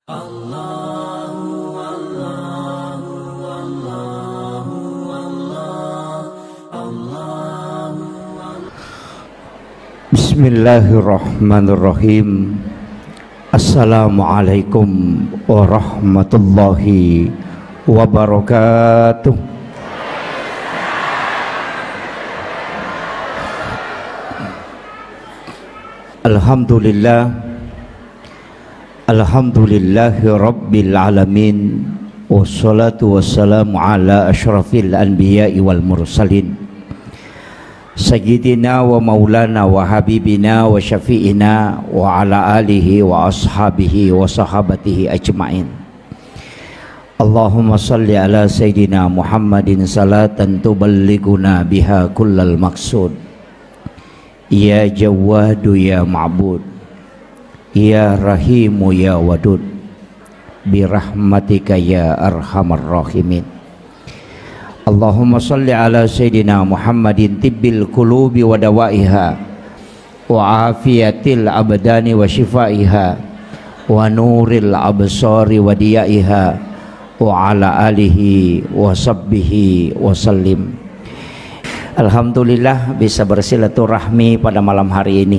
Bismillahirrahmanirrahim. Assalamualaikum warahmatullahi wabarakatuh. Alhamdulillahi rabbil alamin. Wassalatu wassalamu ala asyrafil anbiya'i wal mursalin, Sayyidina wa maulana wa habibina wa syafi'ina wa ala alihi wa ashabihi wa sahabatihi ajma'in. Allahumma salli ala Sayyidina Muhammadin salatan tuballiguna biha kullal maqsud. Ya Jawadu ya Ma'bud, ya Rahimu ya Wadud, birahmatika ya arhamar rahimin. Allahumma salli ala Sayyidina Muhammadin tibbil qulubi wa dawaiha wa afiyatil abdani wa shifaiha wa nuril absari wa diyaiha wa ala alihi wa sahbihi wa sallim. Alhamdulillah bisa bersilaturahmi pada malam hari ini.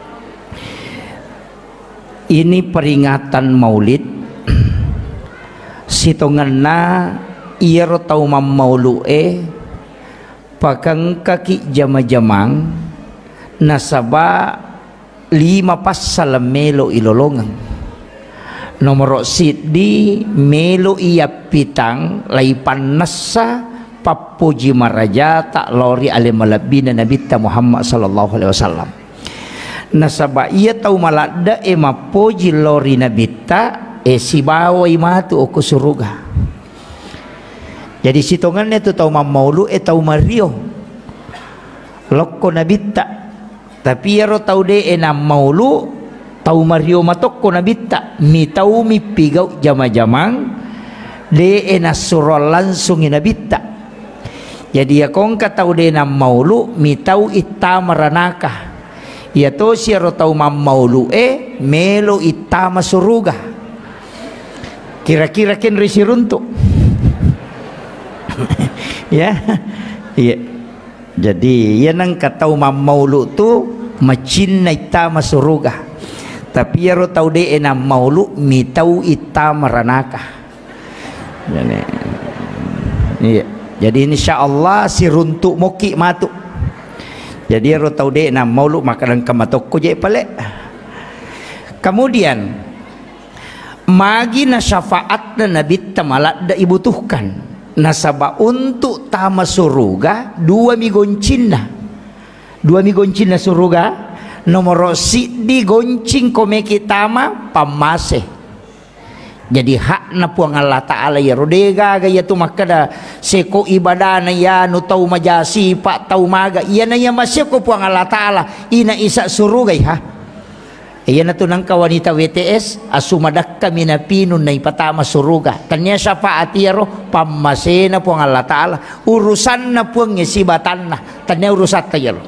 Ini peringatan Maulid sitonganna iya tau maulu'e pakang kaki jama-jamang nasaba 5 pasal melo ilolongan nomor siddi melo iya pitang laipan nasa papuji maraja tak lori alimalabina Nabi Muhammad sallallahu alaihi wasallam. Nasaba iya tau malada mapoji lori Nabi si bawa imatu oku suruga. Jadi sitongannya itu tau maulu tau mario lokko nabita, tapi yaro tau de enam maulu tau mario matokko nabita mi tau mi pigau jama-jamang de enas surol langsung nabita. Jadi ya kong ka tau de enam maulu mi tau itama ranaka ya to si yaro tau maulu melo itama suruga. Kira-kira ken risi runtuk ya, iya. Jadi ya nang katau maulu tu macin ita masuruga, tapi ya ro tau de enam maulu mi tau ita maranaka. Jadi, iya. Jadi insyaallah si runtuk moki matu. Jadi ya ro tau de enam maulu makanan kamatokko je pale. Kemudian magi na syafaat na nabi tamalat da ibutuhkan. Nasaba untuk tama suruga 2 migoncin suruga nomor di goncing komeki tama pamase. Jadi hak na puang Allah Ta'ala ya rodega gaya tu makada seko ibadah na ya no tau majasi pak tau maga iya na ya masiko puang Allah Ta'ala ina isa suruga ha. Iya na tunang kawanita WTS asumadak kami na pinun na ipatama suruga. Tanya syafaat yaro pamasena po ang Allah Ta'ala. Urusan na po ang isibatan na. Tanya urusat tayo.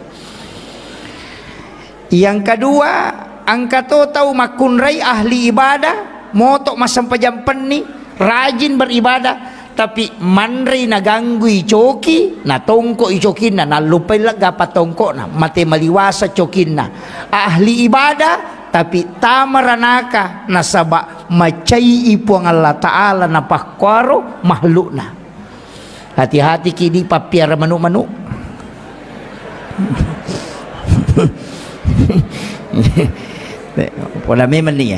Yang kedua, ang katotaw makunray ahli ibadah, moto masampajampan ni, rajin beribadah. Tapi manray naganggoy choki na tongko ichokin na nalupay laga patongko na mate maliwasa chokin na ahli ibadah tapi tamaranaka nasaba macai ipo ang Allah Ta'ala na pakwaro mahlu na. Hati-hati kini papiara manu-manu. Pola memang ni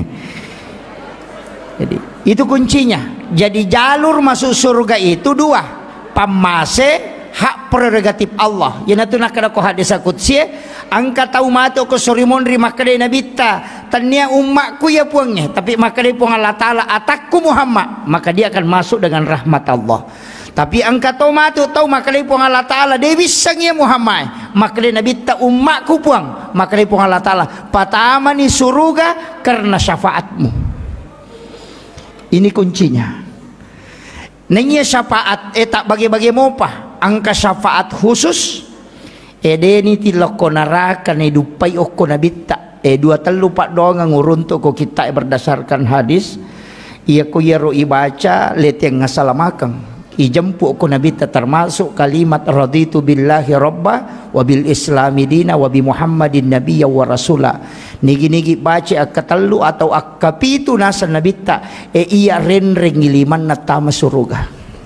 Jadi itu kuncinya. Jadi jalur masuk surga itu 2. Pamase hak prerogatif Allah. Yana tu nak kada ko hadis qudsi angka tau mato ko sorimon ri makade nabita. Tania ummakku ya puangnya, tapi makade puang Allah Taala atakku Muhammad, maka dia akan masuk dengan rahmat Allah. Tapi angka tau mato tau makade puang Allah Taala dia bisa ya Muhammad, makade nabita ummakku puang, makade puang Allah Taala patama ni surga karena syafaatmu. Ini kuncinya. Nanya syafaat tak bagi-bagi mopa angka syafaat khusus edeni tiloko naraka ne dupai oko nabita dua telu pak doang nguruntuk ko kita berdasarkan hadis ia ko yero ibaca leteng ngasalamakan ijempuk ko nabi termasuk kalimat raditu billahi robba wa bil islami dina wa bi muhammadin nabiyya wa rasula nigi baca akatelu atau akapitu nasa nabi ia renreng ngiliman na tama suruga.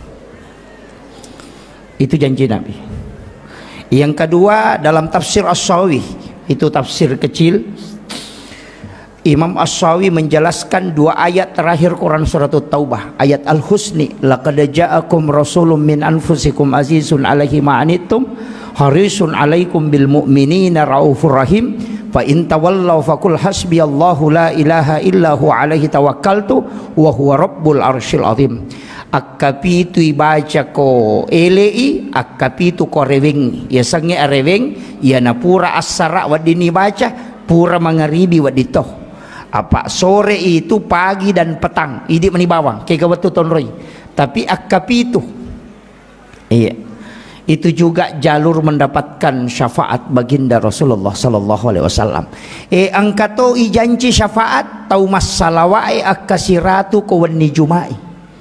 Itu janji nabi. Yang kedua dalam tafsir As-Sawi, itu tafsir kecil, Imam As-Sawi menjelaskan dua ayat terakhir Quran surat Taubah, ayat Al-Husni, laqad ja'akum rasulun min anfusikum azizun 'alaihi ma anittum harisun 'alaikum bil mu'minina raufur rahim fa in tawallaw faqul hasbiyallahu la ilaha illa hu 'alaihi tawakkaltu wa huwa rabbul arsyil azim. Akapitu ibaca ko elei akapitu ko reweng ya sange reweng ya napura asara wadini baca pura mangaribi wadito apa sore itu pagi dan petang idi mani bawang kaya watu tonroy tapi akapitu iya itu juga jalur mendapatkan syafaat baginda Rasulullah sallallahu alaihi wasallam angkato ijanci syafaat tau masalawai akasiratu ko wani jumai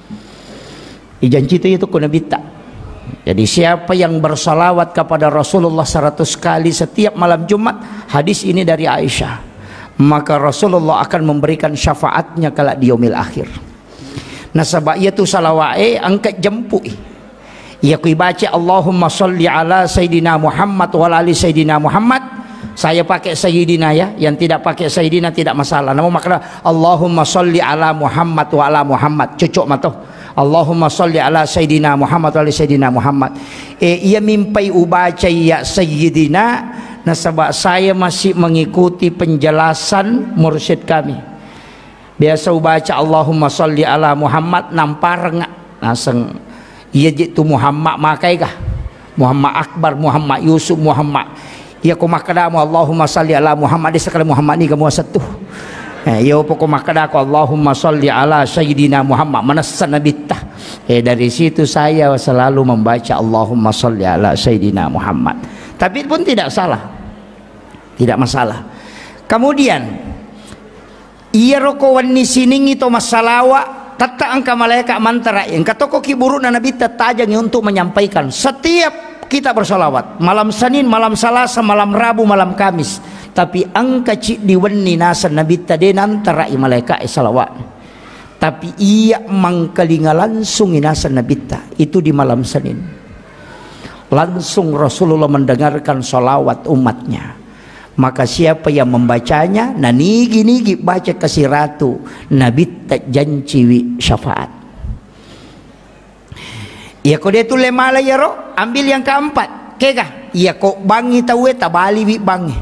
ijanci itu kunabita. Jadi siapa yang bersalawat kepada Rasulullah 100 kali setiap malam Jumat, hadis ini dari Aisyah, maka Rasulullah akan memberikan syafaatnya kala di yaumil akhir. Nah sebab itu salawai angkat jemput. Ya ku baca Allahumma sholli ala Sayyidina Muhammad wa ali Sayyidina Muhammad. Saya pakai Sayyidina ya, yang tidak pakai Sayyidina tidak masalah. Namun makna Allahumma sholli ala Muhammad wa ala Muhammad. Cocok matoh. Allahumma sholli ala Sayyidina Muhammad wa ala Sayyidina Muhammad. Ia mimpai ubaca ya Sayyidina. Nah sebab saya masih mengikuti penjelasan mursyid kami. Biasa ubaca Allahumma sholli ala Muhammad nampareng naseng ia jitu Muhammad makai kah? Muhammad Akbar, Muhammad Yusuf, Muhammad. Ya ko makadamu Allahumma sholli ala Muhammad sekali Muhammad ni kamu satu. Ya pokok makadaku Allahumma sholli ala Sayyidina Muhammad manassan nabitah. Dari situ saya selalu membaca Allahumma sholli ala Sayyidina Muhammad. Tapi pun tidak salah. Tidak masalah. Kemudian iya roko wani sining itu masalawa tata angka malaikat mantara yang katoko kiburu na nabi tajang untuk menyampaikan setiap kita bersolawat malam Senin, malam Selasa, malam Rabu, malam Kamis. Tapi angka cik diweni nasa nabi tadi antara malaikat salawat. Tapi ia mangkalinga langsung nasa nabi itu di malam Senin. Langsung Rasulullah mendengarkan solawat umatnya. Maka siapa yang membacanya, nah nigi baca kasih ratu nabi tak janji syafaat. Ya kau dia tu lemala ya roh, ambil yang keempat. Kega, ya kau bangi tahu tabali wi bangi.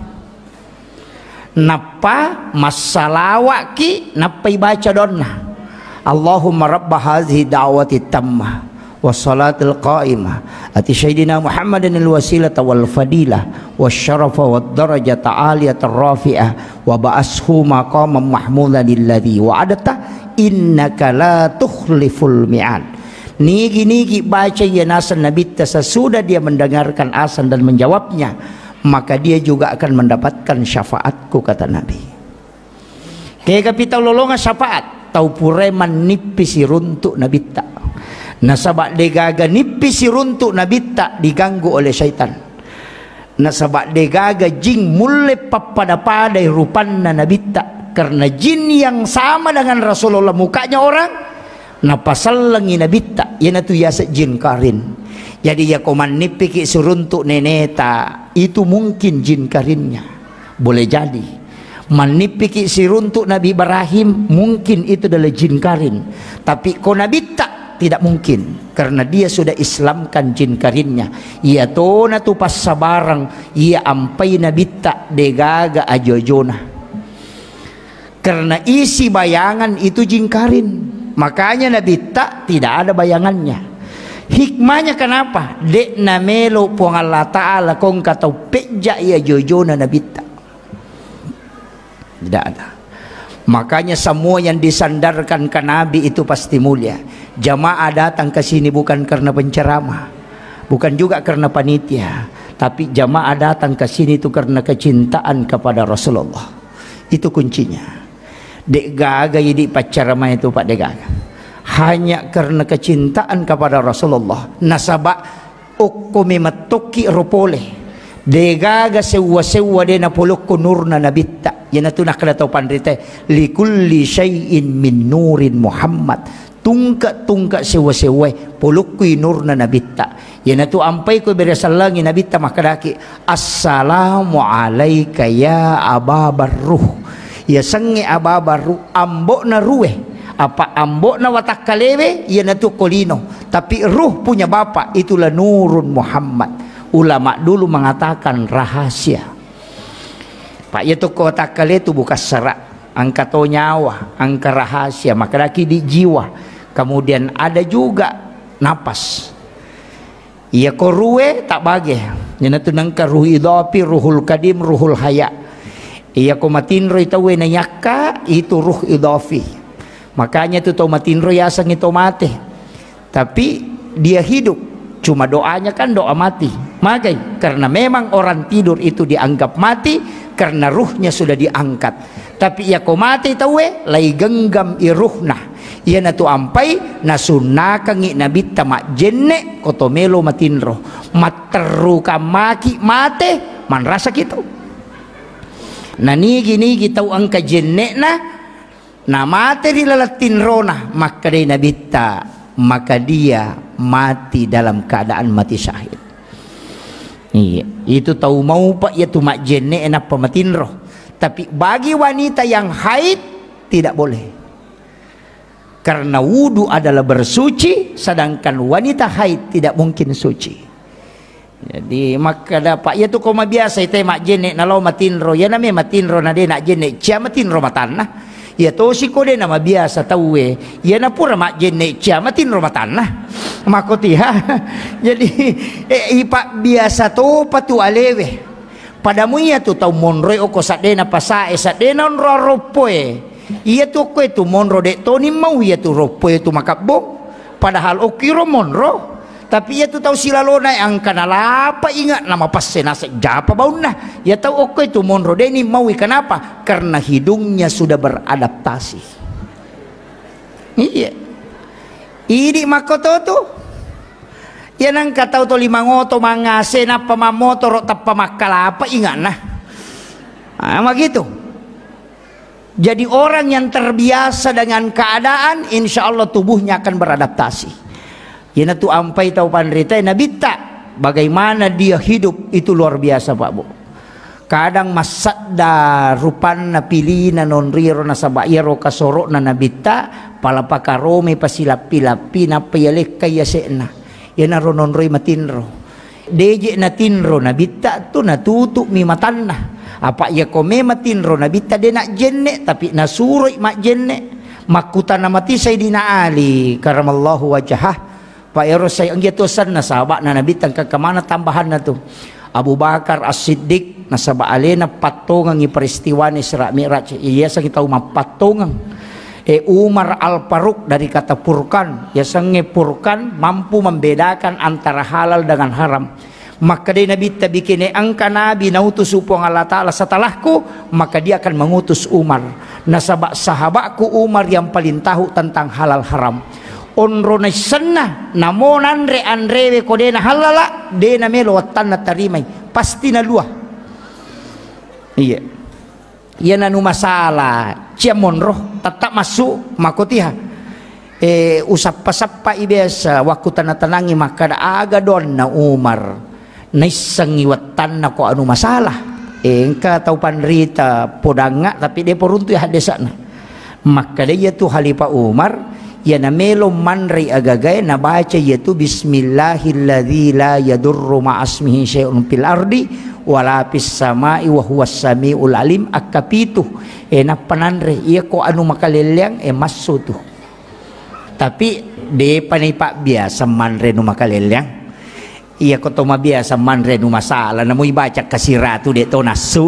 Napa masalawat ki napa baca donna. Allahumma rabb hadhihi da'wati tammah wassalatul qa'imah ati sayyidina Muhammadin alwasilata wal fadilah wasyarafa wad darajata aliyata rafi'ah wa ba'ashu maqaman mahmudan alladhi wa'adata innaka la tukhliful mi'ad. Nigi baca ya nasan nabi sesudah dia mendengarkan azan dan menjawabnya, maka dia juga akan mendapatkan syafaatku kata Nabi. Kaya kapita lolonga syafaat tau pureman nipisi runtuk nabi tak. Nasabak degaga nipisi runtuk nabi tak diganggu oleh syaitan. Nasabak degaga jing mulai papada rupanna nabi tak, karena jin yang sama dengan Rasulullah mukanya orang. Na pasal langi nabi tak yana tu yasa jin karin. Jadi ya koman nipiki suruntuk neneta itu mungkin jin karinnya. Boleh jadi. Manipiki suruntuk Nabi Ibrahim mungkin itu adalah jin karin. Tapi ko nabi tak tidak mungkin karena dia sudah islamkan jin karinnya. Ia tona tu pas sabarang ia ampai nabi tak degaga ajojona. Karena isi bayangan itu jin karin. Makanya Nabi tak tidak ada bayangannya. Hikmahnya kenapa? Dek namelo pong Allah Ta'ala kong katau peja ya jojona Nabi tak. Tidak ada. Makanya semua yang disandarkan ke Nabi itu pasti mulia. Jamaah datang ke sini bukan karena penceramah, bukan juga karena panitia, tapi jamaah datang ke sini itu karena kecintaan kepada Rasulullah. Itu kuncinya. Dek gaga jadi pacar ramai itu Pak Dek gaga. Hanya karena kecintaan kepada Rasulullah. Nasabak ukumi matuki ropole. Dek gaga sewa-sewa dia na puluk nurna nabitta. Yan na nak tahu pandrite. Likulli syai'in min nurin Muhammad. Tungka sewa-sewa puluk nurna nabitta. Yan na ampai ko beresalangi nabitta makadaki. Assalamu alaika ya ababar ruh. Ya sange ababaru ambok na ruwe apa ambok na watak kalewe ya natu kolino tapi ruh punya bapak itulah nurun Muhammad. Ulama dulu mengatakan rahasia Pak ya tu watak kale itu bukan serak angka to nyawa angka rahasia maka lagi di jiwa kemudian ada juga napas ya ko ruwe tak bage ya natu nangka ruh idapi ruhul kadim ruhul haya. Iya ko matinro itawe na yaka itu ruh idafi. Makanya itu tau matinro yasang itu mati. Tapi dia hidup. Cuma doanya kan doa mati. Makanya karena memang orang tidur itu dianggap mati karena ruhnya sudah diangkat. Tapi iya ko mati itawe lai genggam iruhna. Iya na tu ampai nasunakang inabita mak jenne kotomelo matinro. Materu kamaki mate man rasa gitu. Nah nigi tahu angka jenne na mati di lalatin rona maka dia nabita maka dia mati dalam keadaan mati syahid. Iya, itu tahu mau pak ya tu mak jenne enak pematin roh. Tapi bagi wanita yang haid tidak boleh. Karena wudu adalah bersuci sedangkan wanita haid tidak mungkin suci. Jadi maka dapat ya tu koma biasa itu mak jene nalau matinro ya namanya matinro na de nak jene cia matinro matanah ya to si kode nama biasa tahu ya na pura mak jene cia matinro matanah makotiha jadi ipak biasa to patu alewe padamu ya tu tau monroe oko sadena pasae sadena onro ropoe iya tu ko itu monro de to ni mau ya tu ropoe tu makabbo padahal okiro monro. Tapi ia tu tahu silalona yang kanalapa ingat nama pas senasa japa baunah. Ia tahu oke itu monro deni mau kenapa? Karena hidungnya sudah beradaptasi. Iya. Ini makoto tu. Ya nang katau to lima ngoto mangase napa mamoto ro tappa makalapa ingat nah. Ah gitu. Jadi orang yang terbiasa dengan keadaan insya Allah tubuhnya akan beradaptasi. Yana tu ampai tahu pandrita nabita bagaimana dia hidup itu luar biasa Pak Bu. Kadang masadda rupan na pilina non riro na sabayero kasoro na nabita palapa karome pasilapi-lapi na payalek kaya sena. Yana ronon roy matinro. Deje na tinro nabita tu natutu mi matanna. Apa ya kome matinro nabita de nak jenne tapi nasuroy mak jenne. Makutan na mati Sayyidina Ali karamallahu wajhah. Pak Eros saya anggitosan na sahabat na nabitang kakamana tambahan na to. Abu Bakar As-Siddiq na sabak alena patongang iperistiwa ni Isra Mi'raj. Iya sang kita patongang. Umar Al-Faruq dari kata purkan. Ya sange purkan mampu membedakan antara halal dengan haram. Maka dia nabita bikin angka nabi nautus upong Allah Ta'ala setelahku maka dia akan mengutus Umar. Nasabak sahabatku Umar yang paling tahu tentang halal haram. Onro na sana namonan re andrewe ko de na halala de na melo watan na tarimay pasti na luah iya yan anu masalah cia monro tetap masuk makotiha usap pasapa ibesa waktu tanah-tanangi maka aga don na Umar naisangi watan na ko anu masalah engka tau panrita podanga tapi de poruntu ya hadesana maka dia tu Khalifah Umar ya namelo manri agagay na baca yaitu bismillahilladzi la yadurru ma'asmihi syai'un fil ardi wala fis sama'i wa huwas samiul alim akapitu na pananre iya ko anu makalelyang maso tu tapi de panipa biasa manre nu makalelyang iya ko to mabiasa manre nu masalah na mo ibaca kasiratu de to nasu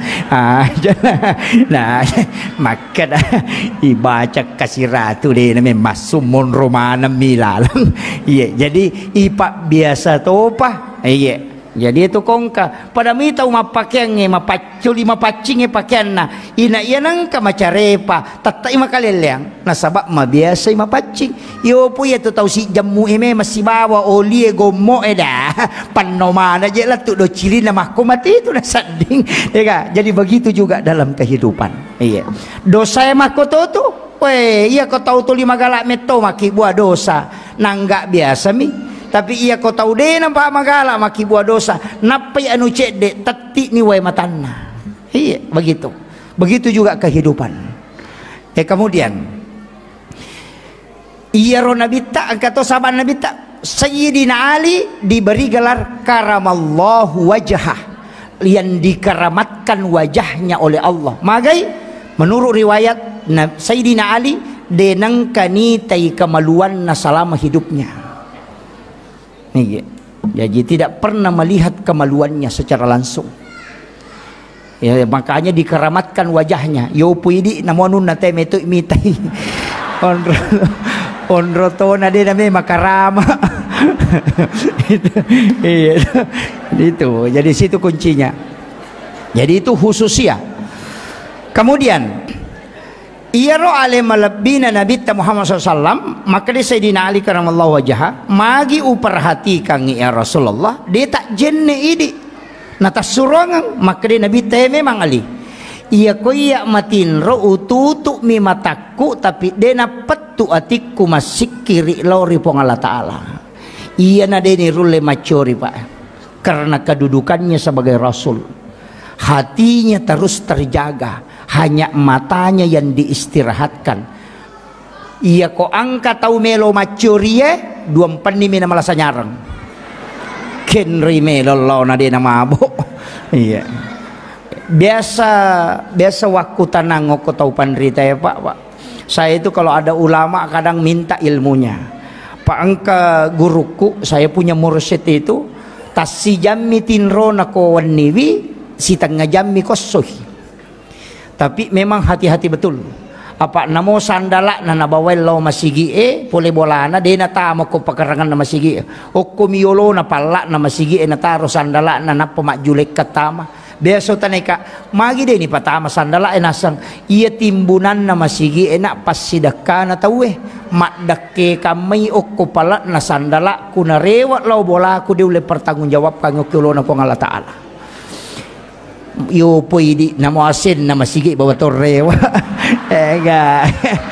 nah maka ibaca kasiratu de na masuk mon romana milalang iya jadi ipa biasa to pa iya Jadi itu kongka pada mita mapakyan nge mapaculi mapacing nge pakyan na ina iyanang ka macarepa tatai makalelyang nasabak mabiasa mapacing yo po yato tau si jamu eme masibawa oli gomo eda panomana je lah tu do ciri nama aku mati itu na sanding ya. Jadi begitu juga dalam kehidupan. Iya. Dosa emang ko tu weh iya ko tahu tu 5 galak meto maki buat dosa nanggak biasa mi. Tapi ia kau tahu deh nampak magala maki buat dosa napai anu cek dek tetik ni wai matanna. Iya begitu. Begitu juga kehidupan. Kemudian iya ro Nabi tak kata sahabat Nabi tak Sayyidina Ali diberi gelar karamallahu wajhah yang dikeramatkan wajahnya oleh Allah. Magai menurut riwayat Sayyidina Ali denangkani tai kemaluan selama hidupnya. Nih, jadi tidak pernah melihat kemaluannya secara langsung. Ya, makanya dikeramatkan wajahnya. Yo puidi namonun nate metu mitai. Onro to na de name makarama. Itu. Jadi situ kuncinya. Jadi itu khususia. Kemudian ia ro ale malabina Nabi Muhammad SAW maka dia Sayyidina Ali karamallahu wajah magi uperhatikan ya Rasulullah dia tak jenne idi nata surangan maka dia Nabi memang Ali ia ko iya matin ro ututu mi mataku tapi dia napet tu atiku masik kiri lori pong Allah Ta'ala iya na deni rule macori pak karena kedudukannya sebagai Rasul hatinya terus terjaga hanya matanya yang diistirahatkan. Ia ko angka tau melo macurie 24 ni mina malasa nyarang. Kenri melo lo na dia mabok. Iya. Biasa waktu tanang ko tau panrita ya Pak. Saya itu kalau ada ulama kadang minta ilmunya. Pak angka guruku saya punya mursyid itu tasi jammi tinro nako waniwi si tengah jammi kosohi. Tapi memang hati-hati betul. Apa namo sandala na nabawel lo masigi pole bolana de na tama ko pakarangan na masigi o kumiyolo na pala na masigi na taro sandala na napamajulek katama. Beso taneka magi de ni patama sandala nasang iya timbunan na masigi na pasidaka na tawe makdakke kami o ko pala na sandala kunarewa lo bola ku de ule pertanggungjawab kang kulo na pong Allah Ta'ala. Yo pwede na mo asin na masigi bawa torrewa ega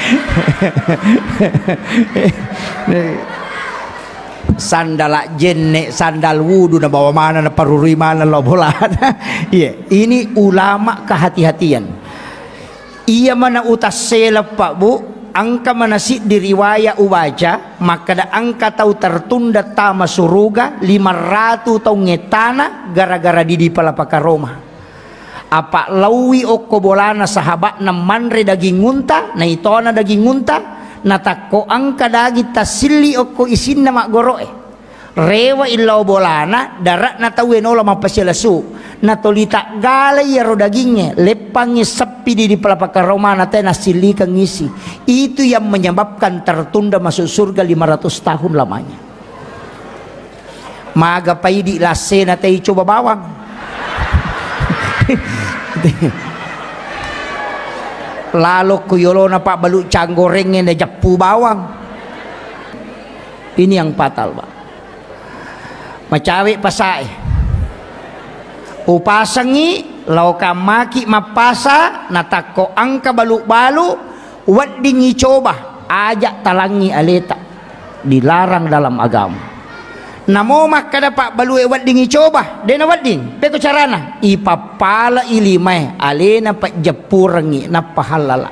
sandala jenne sandal wudu na bawa mana na paruri mana lo bolana. Iya ini ulama kehati-hatian iya mana utas selap Pak Bu angka manasi diriwaya ubaca maka da angka tau tertunda tama suruga 500 tau ngetana gara-gara di palapaka Roma. Apa lawi okko bolana sahabat na manre daging unta na itona daging unta na takko angka dagi tasili okko isin na magoroe rewa ilaw bolana darat na tawen ola mapasilasu na tolita galay yaro dagingnya lepangnya sepi di palapaka Roma na tayo nasili kang isi itu yang menyebabkan tertunda masuk surga 500 tahun lamanya. Maga paidi lase na tayo coba bawang lalu kuyolo na Pak balu canggorengnya na japu bawang. Ini yang fatal Pak. Macawe pasai upasangi lau kamaki mapasa natako angka balu-balu waddingi coba ajak talangi aleta dilarang dalam agama. Namo makada Pak balu waddingi coba dena wadding peko carana ipapala ilimai alena Pak jepurangi na pahalala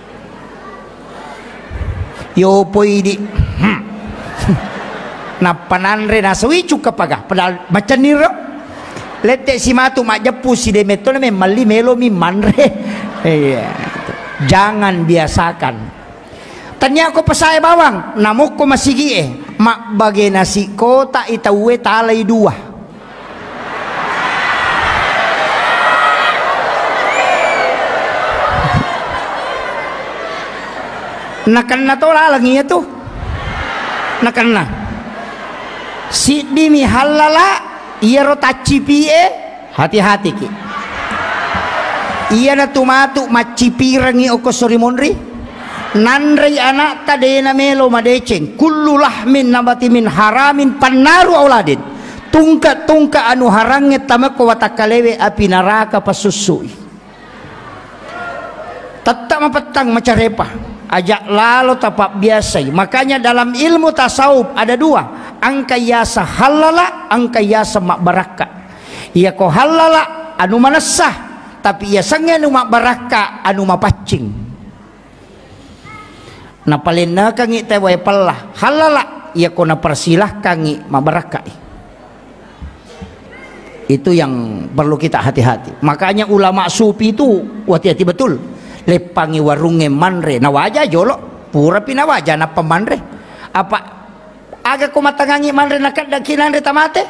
yo poidi na pananre na sawi cuka paga padahal macam niro lete si matu mak jepu si demeto me mali melo mi manre jangan biasakan tanya ko pasai bawang namuk ko masigi mak bagi nasi kota itawe talay dua nakan na to lalangi itu nakan na si dimi halala iya rotacipi hati-hati ki. Iya na tumatu macipirangi oko sorimonri nanrei anak tadena melo madeceng kullu lahmin nabati min haramin pannaru auladin tungka anu harange tamako watakalewe api neraka pasusui. Tetap mapetang macarepa ajak lalu tapak biasa. Makanya dalam ilmu tasawuf ada dua, angka yasa halala, angka yasa mak baraka. Iya ko halala anu manasah, tapi ia sange anu mak baraka anu mapacing. Na palena kangi tewai pelah halala ia ko na persilah kangi mak baraka. Itu yang perlu kita hati-hati. Makanya ulama sufi itu hati-hati betul. Lepangi warunge manre na wajah jolo pura pina wajah na pemanre apa aga ko matangangi manre na kada kinanre tamate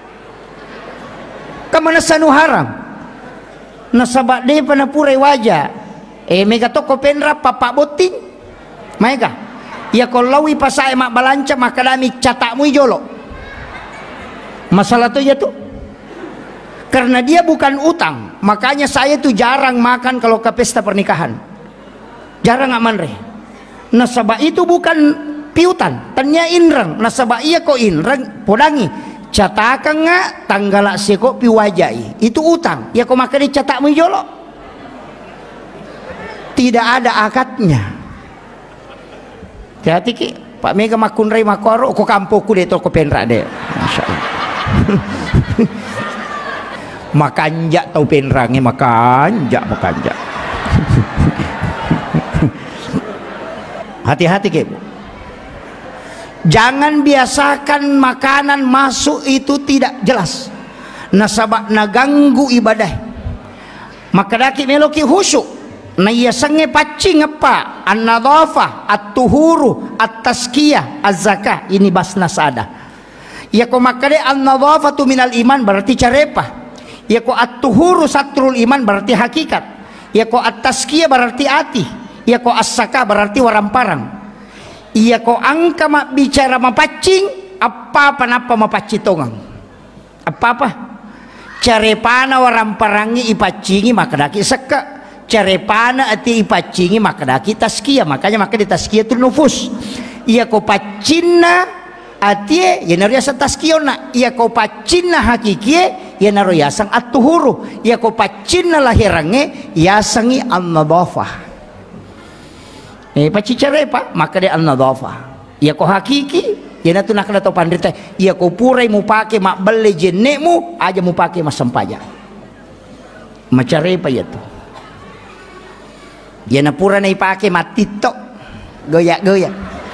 kamana sanu haram na sabade pana pura wajah mega toko penra papa boting mega ya kolawi pasae mak balanca makadami catakmu jolo masalah tuh ya tuh karena dia bukan utang, makanya saya tuh jarang makan kalau ke pesta pernikahan. Jarang amanre. Nasabah itu bukan piutan, tanya inrang. Nasabah iya ko inrang podangi. Catakan nga tanggala seko piwajai. Itu utang. Ya ko makanya catakmu jolo. Tidak ada akadnya. Hati-hati ki, Pak Mega makunrai makoro ko kampoku de toko penra de. Masyaallah. Makanja tau penrange makanja. Hati-hati kebu. Jangan biasakan makanan masuk itu tidak jelas. Nasabak naganggu ibadah. Maka daki meloki khusyuk. Na iya sange pacing apa? An-nadhafah, at-tuhuru, at-tazkiyah, az-zakah. Ini basnas ada. Ya ko makade an-nadhafatu minal iman berarti carepah. Ya ko at-tuhuru satrul iman berarti hakikat. Ya ko at-tazkiyah berarti hati. Ya ko as-zakah berarti waramparang. Ya ko angka mak bicara mapacing apa napa mapacitongang. Apa carepana waramparangi ipacingi maka daki seka. Carepana ati ipacingi maka daki tazkiyah. Makanya maka di tazkiyah tu nufus. Ya ko pacinna atie ya nariasa tazkiyona. Ya ko pacinna hakikie ya naro yasang at-tuhuru. Ya ko pacinna lahirange yasangi an-nadhafah. Pacicare pa maka dia an-nadhafah. Ya ko hakiki ya natu nakala to pandita. Ya ko purai mu pake mak belle jenekmu aja mu pake mas sampaja. Macare pa ya to. Ya na pura na ipake matito goyak-goyak.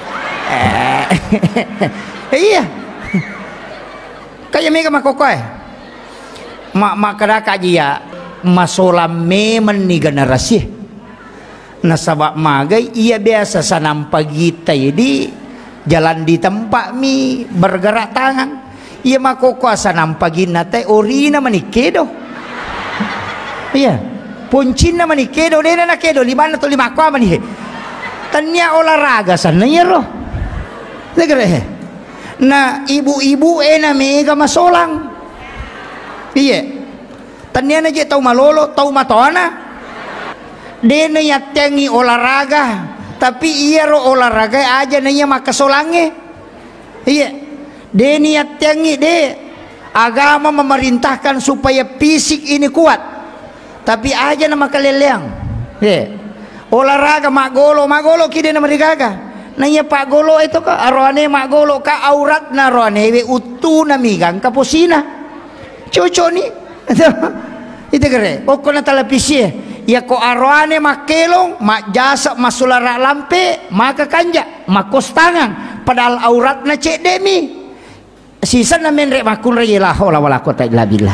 Iya. Kaya mega makokoy. Makadaka dia masolame ni generasi. Nasabak magai ia biasa sanam pagi di jalan di tempat mi bergerak tangan. Ia makoko sanam pagi nate orina manikedo. Iya. Puncina manikedo dena nakedo 5 atau 5 kwa manihe. Tanya olahraga sana ya roh. Negere. Nah ibu-ibu na mega masolang. Iya. Tanya aja tahu malolo, tahu matona. Dena yatengi olahraga, tapi iya ro olahraga aja nanya makasolange. Iya. Deni yatengi de agama memerintahkan supaya fisik ini kuat. Tapi aja nama kaleleang. Iya. Olahraga magolo kide nama digaga. Nanya Pak Golo itu ka arwane magolo ka aurat na arwane we utu na migang kaposina. Cucu ni. Itu kere. Pokok na televisi. Ya ko arwane makelong mak jasa masulara lampe maka kanja makos tangan padahal aurat na cek demi sisa na menrek makun reyelah wala kota illa billah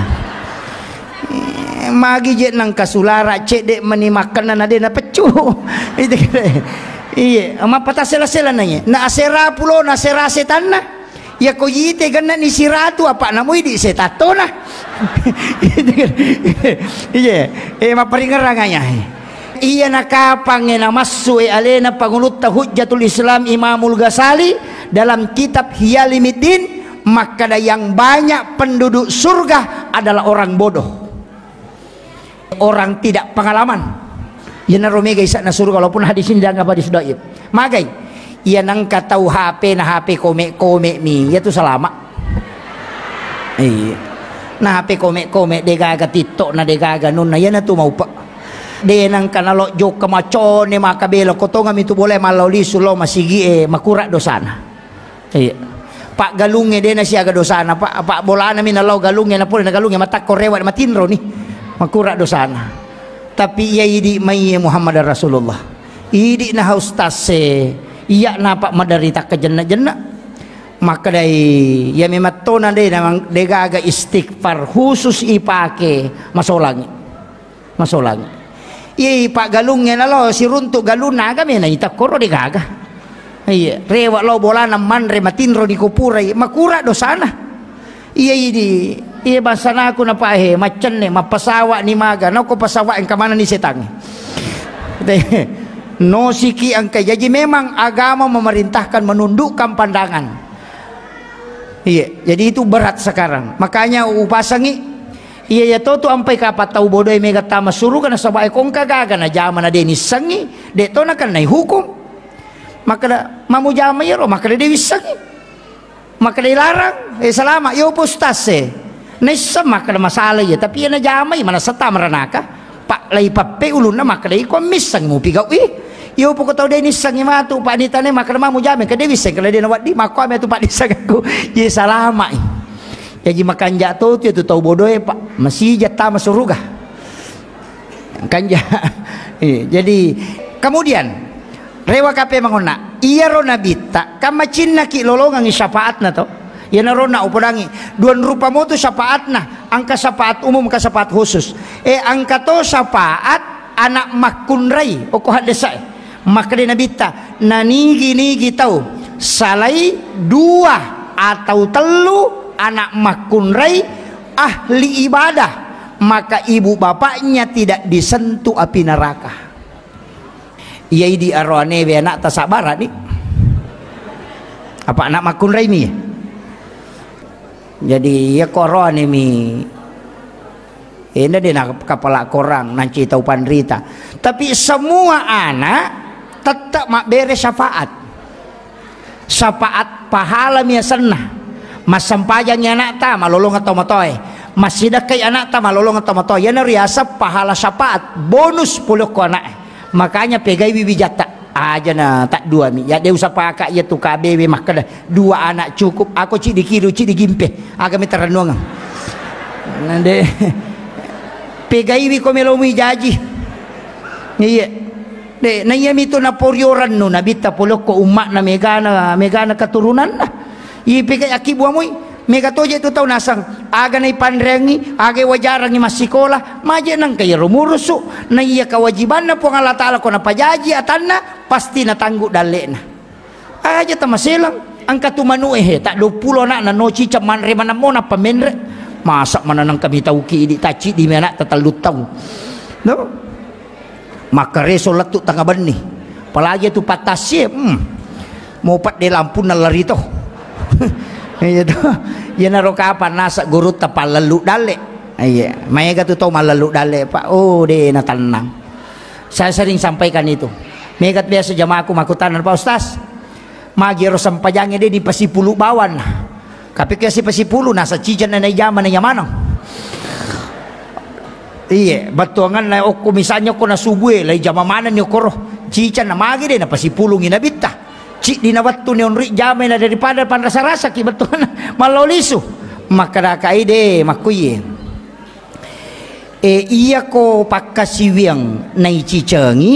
magi je nang kasulara cek dek meni makanan ade na pecu itu iya ama patah sela-sela nanya na asera pulo na sera setanna ya ko yite ganna ni siratu apa namoi di setatona. Iya maparingaranganya iya nakapang na masue alena pangulut hujjatul Islam Imamul Ghazali dalam kitab Hiyalimiddin maka yang banyak penduduk surga adalah orang bodoh, orang tidak pengalaman. Ya naromega isa na surga walaupun hadis ini dianggap hadis dhaif. Magai ia nangka tahu HP na HP kome mi ya tu selama. Iya. Nah HP kome degaga TikTok na degaga nun na yan na tu mau pa. De nang kanalo jok kamacone makabelo kotongam itu boleh malauli sulo masigi makura dosana. Iya. Pak galungnya dia nasi aga dosana pak bola na minalaw galungnya na pula na galungnya matak korewat matinro nih makura dosana. Tapi ia idi mai Muhammad Rasulullah idi na ustase iya na pak madarita ke jenna maka dari ya mematona de namang dega aga istighfar khusus ipake masolangi iya pak galungnya nalo si runtuk galuna kami na itak koro dega aga. Iya, rewa lo bola manre matinro di kupurai makura dosana. Iya ini, iya basana aku na pahe macen ne mapasawa ni maga, no ko pasawa ang kamana ni setang. No siki ang kaya jadi memang agama memerintahkan menundukkan pandangan. Iya, jadi itu berat sekarang. Makanya upasangi iya ya to ampai kapat tau bodoh mega tama suruh kana sabae kong kagaga na jaman na deni sangi, de to na kan nai hukum. Maka mamu jama yero maka dia wisaki maka dia larang selama yo postase nessa maka masalah ya tapi yana jama mana seta maranaka pak lai pape uluna maka dia komisang mo pigaw yo po ko taw dia nisang matu pak nitane maka mamu jama ka dia wisaki kalau dia nawat di mako ame tu pak disagaku ye salama jadi makanja to tu tahu bodoh pak masih jata masuruga kanja jadi kemudian rewa kape mangona iya ro nabita kama cinna ki lolongang syafaat na to ya narona upodangi duan rupa mo to syafaat na angka syafaat umum ka syafaat khusus angka to syafaat anak makunrai o ko hadesa maka di nabita nanigi tau salai dua atau telu anak makunrai ahli ibadah maka ibu bapaknya tidak disentuh api neraka. Iya di arwane be anak tasabara nih. Apa anak makun raimi? Jadi ya korone mi. Ini dia kepala korang nanti tahu pandrita. Tapi semua anak tetap mak beres syafaat. Syafaat pahala mia senah. Mas sampajangnya anak ta malolong atau matoy. Masih dekai anak ta malolong atau matoy. Yana riasa pahala syafaat bonus puluh ko anak. Makanya pegai bijata aja na tak dua mi ya dia usah pakai ya tu KBB mah kada dua anak cukup aku cik dikiru cik digimpe agak meteranong nande pegai wi komelomi jaji iya de na iya mito na porioran no nabita polok ko umat na megana keturunan na i pegai akibu amoy mega toje tu tau nasang aga na ipandrengi aga wajarangi masikola maje nang kaya rumurusu na iya kewajiban na po Allah Ta'ala ko na pajaji atanna pasti na tanggu dale na aja tamaselang ang katumanu tak 20 na no cica manre mana mo na pamenre masak mana nang kami tau ki di taci di mana tatalut tau no maka resolat tu tangga bani apalagi tu patasye mau pat di lampu na lari to itu ya naro kapan nasa guru tapal lalu dale iya maya tu tahu malalu dale pak de na tenang saya sering sampaikan itu megat biasa jamaahku makutanan pak ustaz magiro sampajangnya dia di pasipulu bawan tapi kasi pasipulu nasa cijan na jaman na yamanang iya batuangan na oku misalnya ko na subuhe lay jamamanan ni okoro cijan na magi de na pasipulu nginabita cik dinawattu ni onri jamay na daripada panrasa-rasa ki betul malolisu maka dakai de makuye iya ko pakasiwiang nai cicengi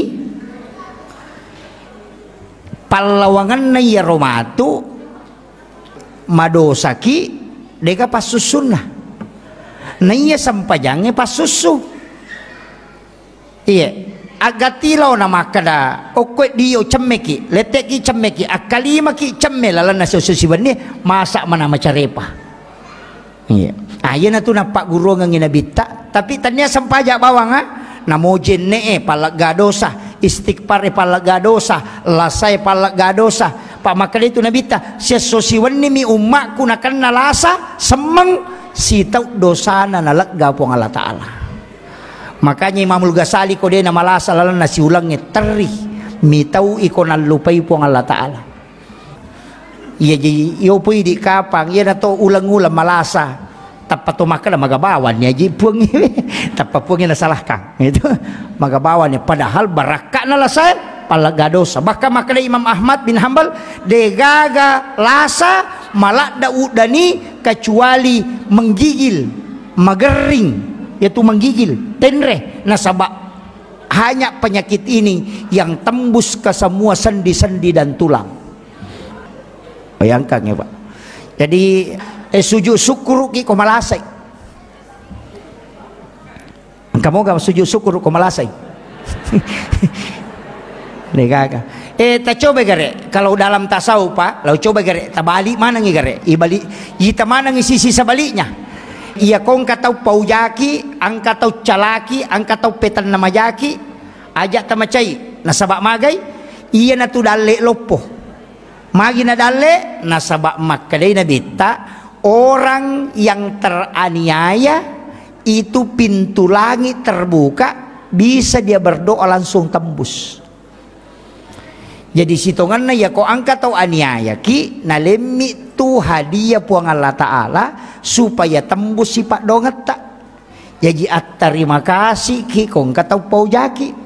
palawangan na iya romatu madosaki deka pasusun na iya sampajangnya pasusu iya agatilaw na makada okwe diyo cemmeki leteki cemmeki akalima ki cemme lalan na sususiban ni masak mana macarepa iya ayan na to na pak guru nga ginabita tapi tanya sampaja bawang ha namojin ne palagadosa istighfar palagadosa lasay palagadosa Pak makala itu Nabi ta sesosiwan ni mi umakku nakan nalasa semeng si tau dosana nalagga po Allah Ta'ala. Makanya Imamul Ghazali ko din na malasa lalang na si ulangnya teri mi tau iko nalupay po Allah Ta'ala. Iya jadi iyo po di kapang iya na to ulang-ulang malasa tapat tumakala magabawan niya jadi puang tapat puangnya nasalah kang itu magabawan niya padahal baraka na lasay palagadosa. Bahkan makala Imam Ahmad bin Hanbal degaga lasa malak daudani kecuali menggigil magering yaitu menggigil tenre nasabak hanya penyakit ini yang tembus ke semua sendi-sendi dan tulang. Bayangkan ya Pak. Jadi sujud syukur ki ko malasay. Kamu gak sujud syukur ko malasay. Negaga. Ta coba gare kalau dalam tasawuf Pak, lalu coba gare tabali mana ngi gare? Ibalik ita mana ngi sisi sebaliknya. Ia kong katau paujaki, ang katau calaki, ang katau petan namajaki, ajak tamacai nasabak magai, iya na tu dalle lopo. Magi na dalle nasabak makadai na bita orang yang teraniaya itu pintu langit terbuka bisa dia berdoa langsung tembus. Jadi sitongan na ya ko angkat tau aniaya ki nalemi tu hadiah puang Allah Ta'ala supaya tembus si Pak donget tak. Jadi terima kasih ki kong katau paujaki.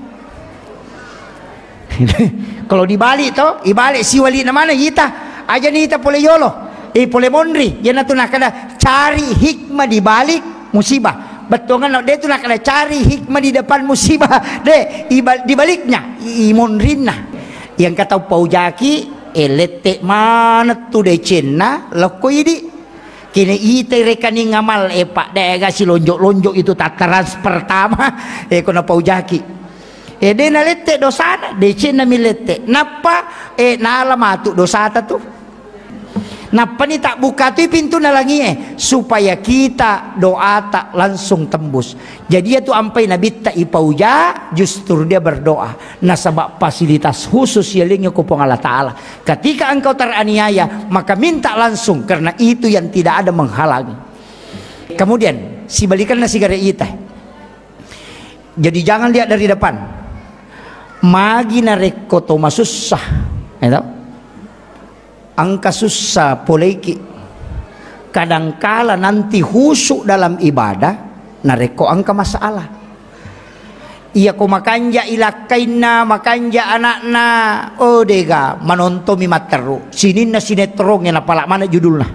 Kalau dibalik toh, ibalik si wali na mana kita aja ni kita boleh yolo, boleh mondri. Dia nak tu nak kena cari hikmah di balik musibah. Betul kan? Dia tu nak kena cari hikmah di depan musibah. Deh, di baliknya, mondrina. Yang kata paujaki, letek mana tu de cina, lokoi di. Kini ite rekening ngamal Pak deh si lonjok-lonjok itu tataran pertama kena paujaki. Dia na lete dosa na dece na milete napa na alamatu dosa tu napa ni tak buka tu pintu na langi supaya kita doa tak langsung tembus. Jadi itu ampai nabi tak ipauja justru dia berdoa nasabak fasilitas khusus yelingnya kupong Allah Ta'ala. Ketika engkau teraniaya maka minta langsung karena itu yang tidak ada menghalangi. Kemudian si balikan nasi gare ita. Jadi jangan lihat dari depan. Magi na rekoto masusah, itu angka susah poleki. Kadangkala nanti husuk dalam ibadah, nareko angka masalah. Iya ko makanja ilakaina, makanja anakna, dega manontomi materu. Sinin na sinetron yang apalak mana judulnya.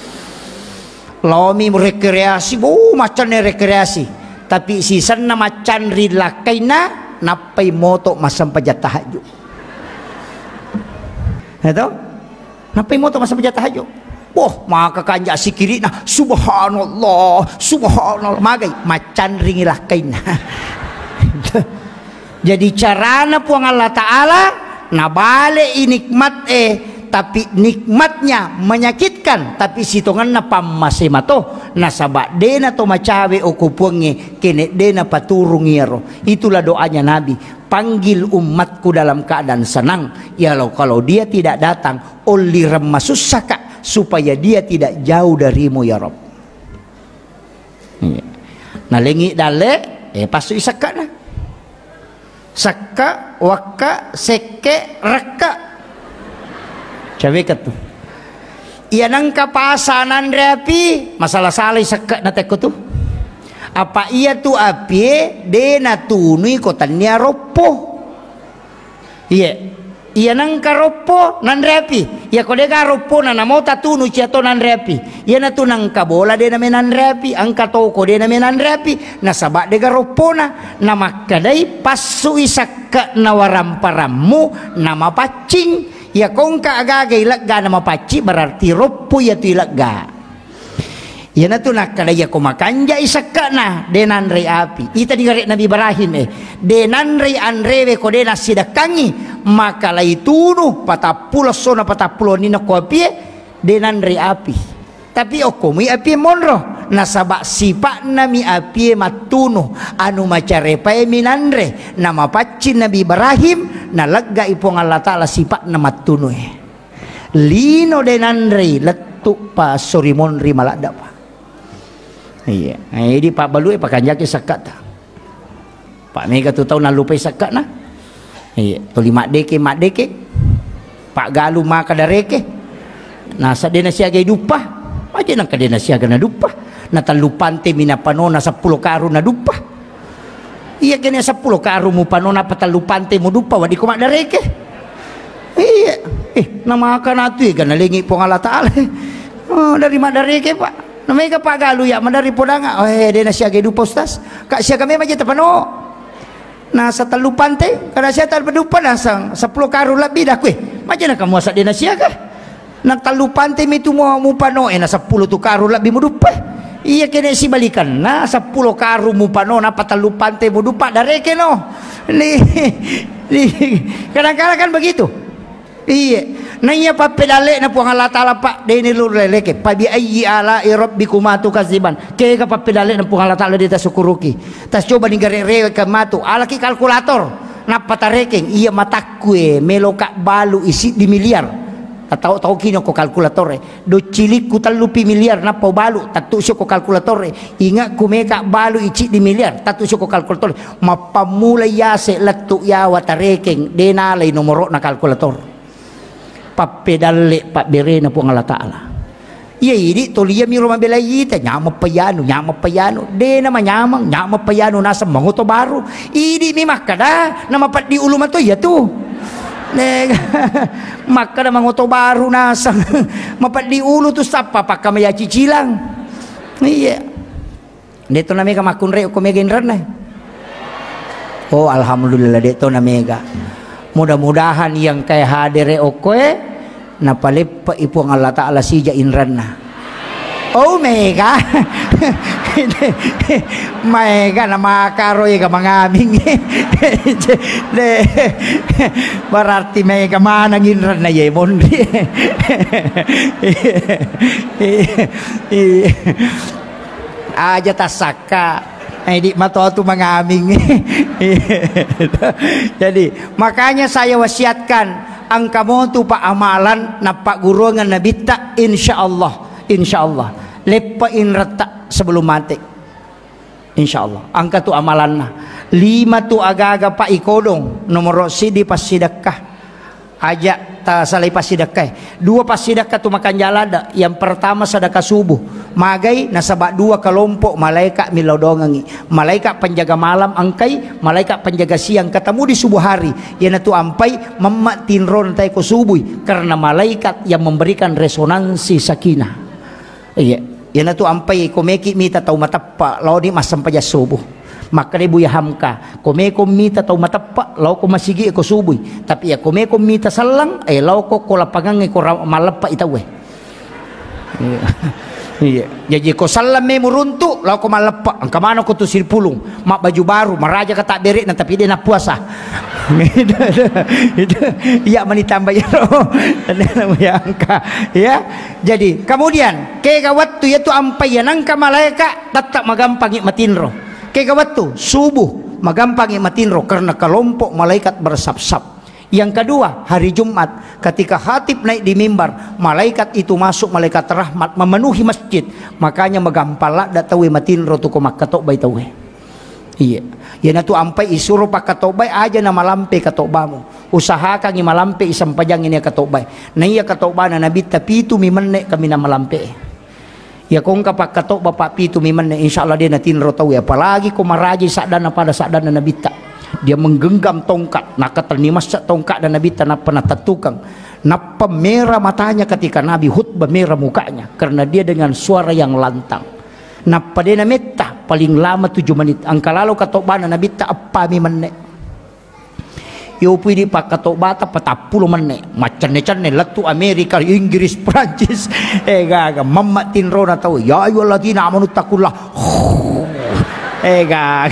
Lomi rekreasi, macan rekreasi. Tapi sisan na macan rilakaina. Napai moto masam pajat tahajud. Itu? Napai moto masam pajat tahajud. Maka kanjak sikiri nah subhanallah, subhanallah magai macan ringilah kain. Jadi carana puang Allah Ta'ala nabale inikmat tapi nikmatnya menyakitkan tapi sitongan na pammasemato nasaba dena to macawe o kupungi kene dena paturung yero. Itulah doanya Nabi, panggil umatku dalam keadaan senang ya kalau dia tidak datang oli remasusaka supaya dia tidak jauh darimu ya Rob. Nah lengi dale pasu isaka na saka waka seke reka cewek tu iya nang kapasanan reapi masalah salih sekat na teko tu apa iya tu api de na tunui kotanya ropo iya nang karopo nan reapi iya kode ka ropo na namo tatunu ciato nan reapi iya na tu nang kabola de na menan reapi angka toko de na menan reapi nasabak de ka ropo na namakadai pasu isaka na waramparamu nama pacing. Ya kong kaagaga ilagga na mapaci berarti ropo ya tu ilagga. Ya na tu nakala ya kumakanja isaka na denan rei api. Ita digare Nabi Ibrahim denan rei anrewe ko dena sidakangi maka lai tunu patapulo sona patapulo nina ko api denan rei api. Tapi okomi api monro nasabak sipak nami api matunu anu macarepae minandre nama pacin Nabi Ibrahim nalagga ipong Allah Ta'ala sipak na matunu lino denandri letuk pa sorimonri malada pa. Iya, ini Pak Balu pakai jaki sakat ta. Pak Mega tu tahu nalupay sakat na. Iya, tu mak deke Pak Galu maka dareke. Nasa dena siaga dupa. Aja nang kadena siaga na dupa. Natalupante minapanona 10 karu na dupa. Iya kena 10 karu mu panona patalupante mo dupa wadi ko mak dareke. Iya, nama akan atu kan nalingi pong Allah Taala. Oh, dari mak dareke Pak. Namanya Pak Galu ya madari podanga. Dena siaga dupa Ustaz. Kak siaga me maja tapano. Nasa talupante kada sia talpadupa nasang 10 karu lebih dah kue. Maja na kamu asa dena siaga. Nang talupante mi tu mo pano na 10 tu karu lebih mo dupa. Iya kene si balikan na 10 karu mo pano na patalupante mo dupa dareke no. Ni kadang-kadang kan begitu. Iya, nanya pa pedale na po ang Allah Ta'ala pa deni lureleke pa bi ayyi ala rabbikuma tukaziban kaya ka pa pedale na po ang Allah Ta'ala dita sukuruki tas coba ningare ka matu alaki kalkulator na patareking iya matakwe melo ka balu isi di miliar tahu kino ko kalkulatore do cilik ku talupi miliar na po balu tatu syo ko kalkulatore inga kumeka balu ici di miliar tatu syo ko kalkulatore mapamulay yase latu yawa tareking denalay nomoro na kalkulator papedale pak bere na po ang Allah Ta'ala. Iya ini tolia mi rumah belayita nyama payano de na manyamang nyama payano nasa manguto baru ini mi makada na mapat di ulu mato ya tu makada manguto baru nasa mapat di ulu tu sapa pak kamaya cicilang iya deto na mega makunre ko mega inran oh alhamdulillah deto na mega mudah-mudahan yang kayak hadere okoe napalipa ipo ang Allah Ta'ala sija inran na oh mega mega na makaroy ka mangaming berarti mega manang inran na yemon aja tasaka di matotu mengaming. Jadi makanya saya wasiatkan ang kamu tu pak amalan na pak gurungan na bita insyaallah lepain retak sebelum mati insyaallah angka tu amalan na 5 tu agaga pak ikodong nomor sidi pas sedekah ajak ta salai pas sedekah 2 pas sedekah tu makan jalada yang pertama sedekah subuh magai nasabak 2 kelompok malaikat milodongangi malaikat penjaga malam angkai malaikat penjaga siang ketemu di subuh hari yana tu ampai memmak tinron tai ko subuh karena malaikat yang memberikan resonansi sakinah iya yana tu ampai ko meki mita tau matappa law di masam paja subuh maka ibu ya hamka kome mita tau matapa lau ko masigi ko subuh tapi ya kome mita salang lau ko lapangang ko malapa itawe iya jadi ko salam me muruntu lau ko malapa ang kamano ko tu sirpulung mak baju baru maraja ka tak berik na tapi dia na puasa itu iya manitambah ya ya angka ya jadi kemudian ke waktu yaitu ampai nang ka malaika tetap magampangi matinro kaya waktu subuh magampang matinro karena kelompok malaikat bersap-sap. Yang kedua hari Jumat ketika khatib naik di mimbar malaikat itu masuk malaikat rahmat memenuhi masjid makanya magampala datawe matinro tu ko makatok bay tawe iya yana tu ampai isuro pak katobay aja na malampe katobamu usahakan ngi malampe isang pajang ini katobay na iya katobana nabi tapi itu mimenne kami na malampe ya kung kapak katok bapak pitu miman insyaallah dia natin rotawi apalagi ko maraji sadana pada sadana nabita dia menggenggam tongkat nakatanimas sa tongkat dan nabita na penatatukang na pemerah matanya ketika nabi khutbah merah mukanya karena dia dengan suara yang lantang na padena metta paling lama 7 menit angka lalu katok bana nabita apa miman yo pwede pa kato bata patapulo man macane-cane latu Amerika Inggris Prancis gaga mamma tinro na tao ya ayyuhalladzina amanu taqullah gaga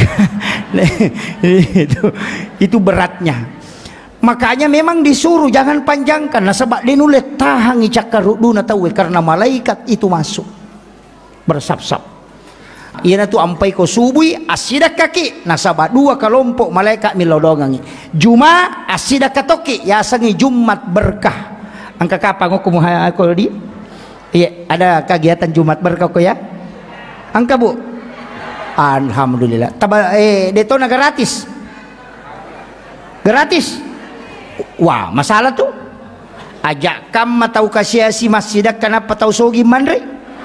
itu beratnya makanya memang disuruh jangan panjangkan nah sebab dinulet tahangi cakarudu na tao karena malaikat itu masuk bersap-sap Iyana tu ampai ko subuhi asidak kaki nasaba 2 kelompok malaikat milodongangi Juma asidak katoki yasangi Jumat berkah Angka kapan kok kumuha kalau di? Iya, ada kegiatan Jumat berkah kok ya? Angka Bu. Alhamdulillah. Detona gratis. Gratis. Wah, masalah tuh. Ajak kam matau kasih si masjidak kenapa tahu sogi mandre?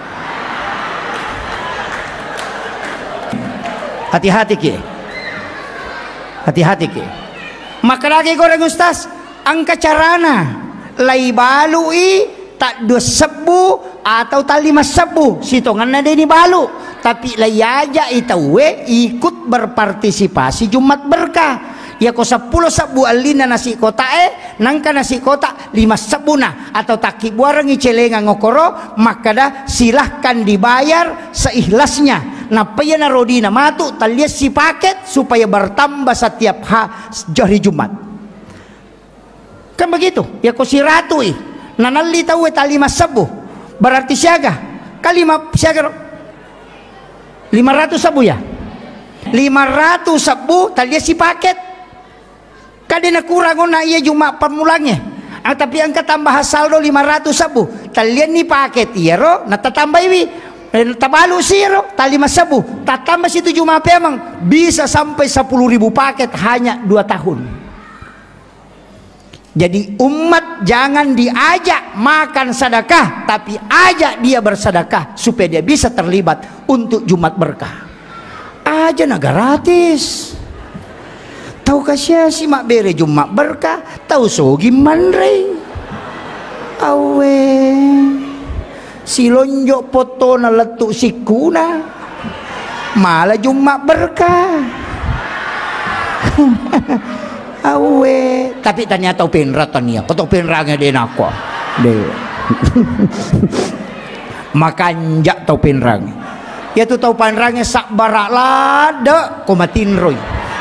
Hati-hati ke. Hati-hati ke. Maka lagi goreng ustaz, angka carana lai balui tak 2 sebu atau tak 5 sebu sitongan ada ini balu tapi lai aja itawe ikut berpartisipasi Jumat berkah ya ko 10 sebu alina nasi kota nangka nasi kota 5 sebuna atau taki buarangi celenga ngokoro maka dah silahkan dibayar seikhlasnya nah paya narodina matu talias si paket supaya bertambah setiap hari Jumat kan begitu ya ko si ratui nanali tahu tali 5 sebu berarti siaga kali siaga 500 sebu ya 500 sebu tali si paket kadena kurang na iya Jumat pemulangnya tapi angka tambah saldo 500 sebu talian ni paket iya ro natatambah iwi tabalu siro tali 5 sebu tatambah situ Jumat emang bisa sampai 10.000 paket hanya 2 tahun. Jadi umat jangan diajak makan sedekah tapi ajak dia bersedekah supaya dia bisa terlibat untuk Jumat berkah. Aja na gratis. Tahu kasih si mak bere Jumat berkah, tahu sogi manre. Awe. Si lonjok foto na letuk sikuna. Malah Jumat berkah. Awe, tapi ternyata penra tania, kau penranya dia nak deh. Makan jak tau penrang, ya tu tau penrangnya sak barak lada, kau matiin roy.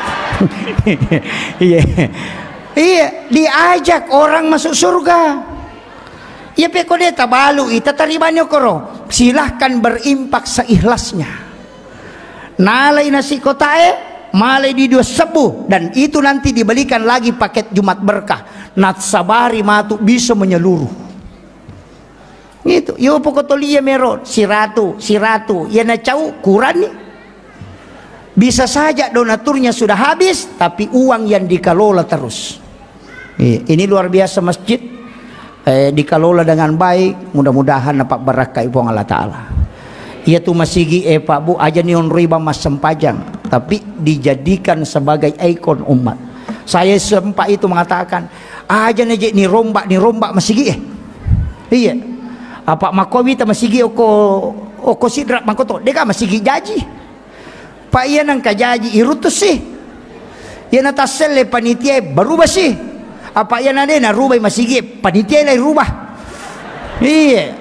Iya, iya, diajak orang masuk surga. Ya peko dia tabalu, ita taribanyo koro. Silahkan berimpak seikhlasnya. Nalai nasi kotae. Malai di 2 sebu dan itu nanti dibelikan lagi paket Jumat berkah natsabari matu bisa menyeluruh gitu yo pokotolia mero siratu ya na cau kurang nih bisa saja donaturnya sudah habis tapi uang yang dikelola terus ini luar biasa masjid dikelola dengan baik mudah-mudahan dapat berkah ibu Allah Ta'ala ia tu masigi Pak Bu aja nion riba mas sempajang tapi dijadikan sebagai ikon umat. Saya sempat itu mengatakan aja ni rombak masigi iya apa makowi ta masigi oko sidrak makoto deka masigi jaji Pak iya nang kajaji irutus sih iya nataselle panitia berubah sih apa iya nade na rubah masigi panitia lai rubah iya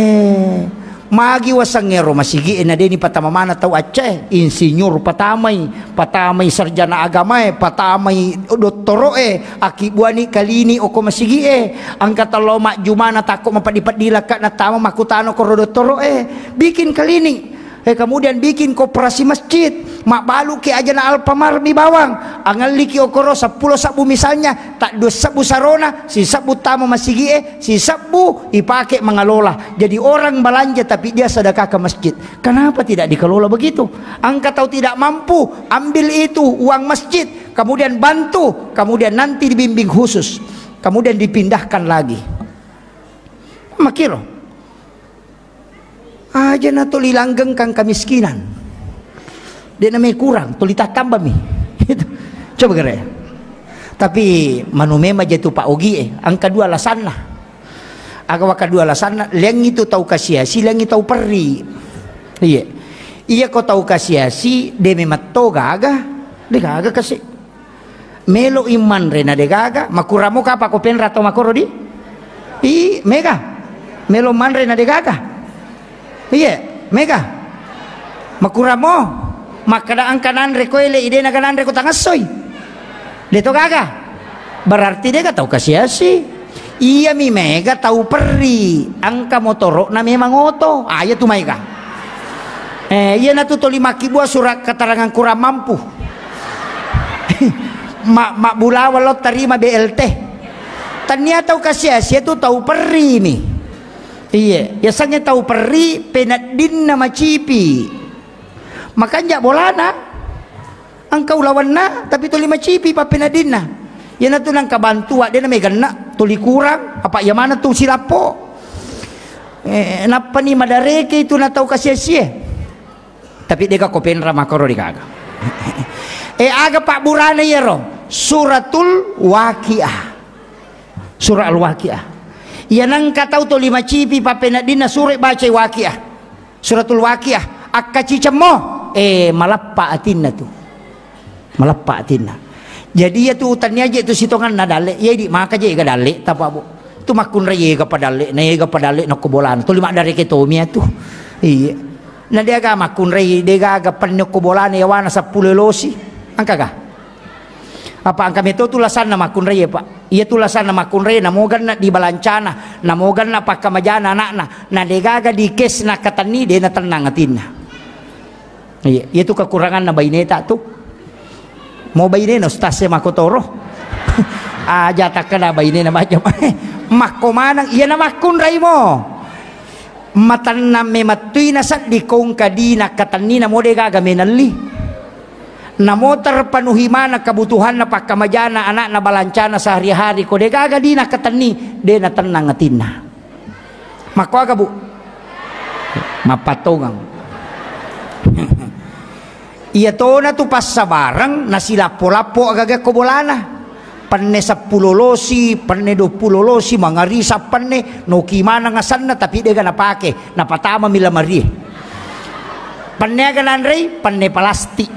magi wasangero masigi na deni patama mana tau Aceh insinyur patamay sarjana agama patamay doktoro aki buani kalini oko masigi angkat loma jumana tako mapadipadila ka na tama makutano ko doktoro bikin kalini kemudian bikin koperasi masjid mak balu ke aja na Alpamar mi bawang angal liki okoro 10 sabu misalnya tak 2 sabu sarona si sabu tamu masigi si sabu dipakai mengelola jadi orang belanja tapi dia sedekah ke masjid kenapa tidak dikelola begitu angka tahu tidak mampu ambil itu uang masjid kemudian bantu kemudian nanti dibimbing khusus kemudian dipindahkan lagi makiro aja na tuli langgeng kang kemiskinan dia namanya kurang tuli tambah mi coba kira tapi manumema jatuh Pak Ogi angka 2 alasan lah aga waka 2 alasan leng itu tahu kasiasi leng itu tahu peri iya kau tahu kasiasi de memato gaga de gaga kasih melo iman rena de gaga makuramo kapa ko penra to makoro di mega melo man rena de gaga iya mega makuramo makada angkanan rekoile ide na kanan reko tangasoy deto gaga berarti dia tahu kasiasi iya mi mega tahu peri angka motoro na memang oto ayat tu mega iya na tu tolimaki buah surat keterangan kurang mampu mak bulawalot terima BLT Ternyata kasih Asia tu tahu peri nih. Iya, biasanya tahu peri penat din nama cipi. Makanya bolana. Angkau lawan na tapi tuli macipi pa penat din na. Yan na tu nang kabantua dia na may gana tuli kurang apa ya mana tu silapo. Napa ni madareke itu na tahu kasih Asia. Tapi dia ka kopenra makoro di kaga. Aga pak burana yero suratul waqiah. Surah al-waqiah. Ia nang katau to 5 cipi papena dina surah baca waqiah. Suratul waqiah. Akka cicamo malappa atinna tu. Malappa atinna. Jadi ya tu utannya aja tu sitongan na dale. Ya di maka je ga dale tapa bu. Tu makun ra ye ga padale, na ye ga padale na kubolan. Tu 5 dari ketomia tu. Iya. Na dia ga makun ra ye dia ga panyo kubolan ya wana 10 losi. Angka ga? Apa angka meto tulasan na makun ra ye pak. Ia tulasan na makun ra ye namogan na di balancana, namogan na pakamajana anak na degaga di kes na katani de na tenang atinna. Iya, itu kekurangan na baineta tu. Mau bainena ustase makotoro. Aja takana bainena macam makko manang iya na makun ra mo. Matan na mematui na sat di kong kadina katani na mo degaga menali. Namo terpenuhi mana kebutuhan na pakamajana anak na balancana sehari-hari ko de gaga di na katani de na tenang atinna. Mako aga bu mapatongang. Iya to na tu pas sabarang na silapo-lapo agaga ko bolana. Penne 10 losi, penne 20 losi mangarisa penne no kimana ngasan na tapi de ga napake napatama mila mari. Penne aga nanrei penne plastik.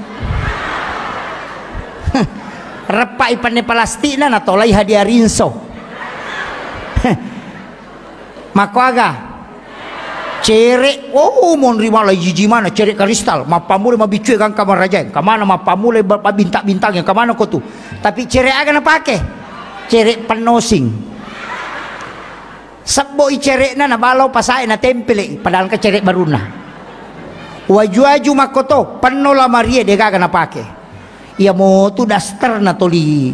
Repai pane plastik na natolai hadiah rinso. Mako aga cere mon rima la jiji mana cere kristal mapamule mabicue kan kamar raja kamana mapamule bintang-bintang yang kamana ko tu tapi cere aga na pake cere penosing sabbo i cere na nabalaw pasae na tempele padahal ka cere baruna waju-waju makoto panola marie de gaga na pake. Ia mo tu daster na toli.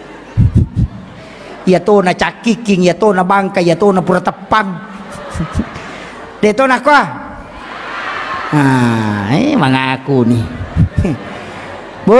Ia to na cakiking, ia to na bangka, ia to na pura tepang. Deto na ko. Mangaku nih. Bu.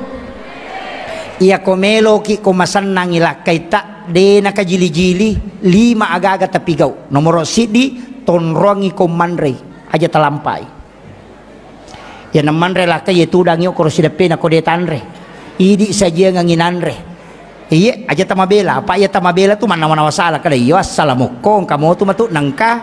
Ia komelo ki komasan nang ilakay ta de na kajili-jili 5 aga-aga tapigaw. Nomor sidi tonrongi komanrey aja talampai. Ya naman relaka ye tudang yo koro sidape na kodetanre. Idi saja nganginanre. Iya aja tamabela. Apa ya tamabela tu mana wasala kada yo assalamualaikum kamu tu matu nangka.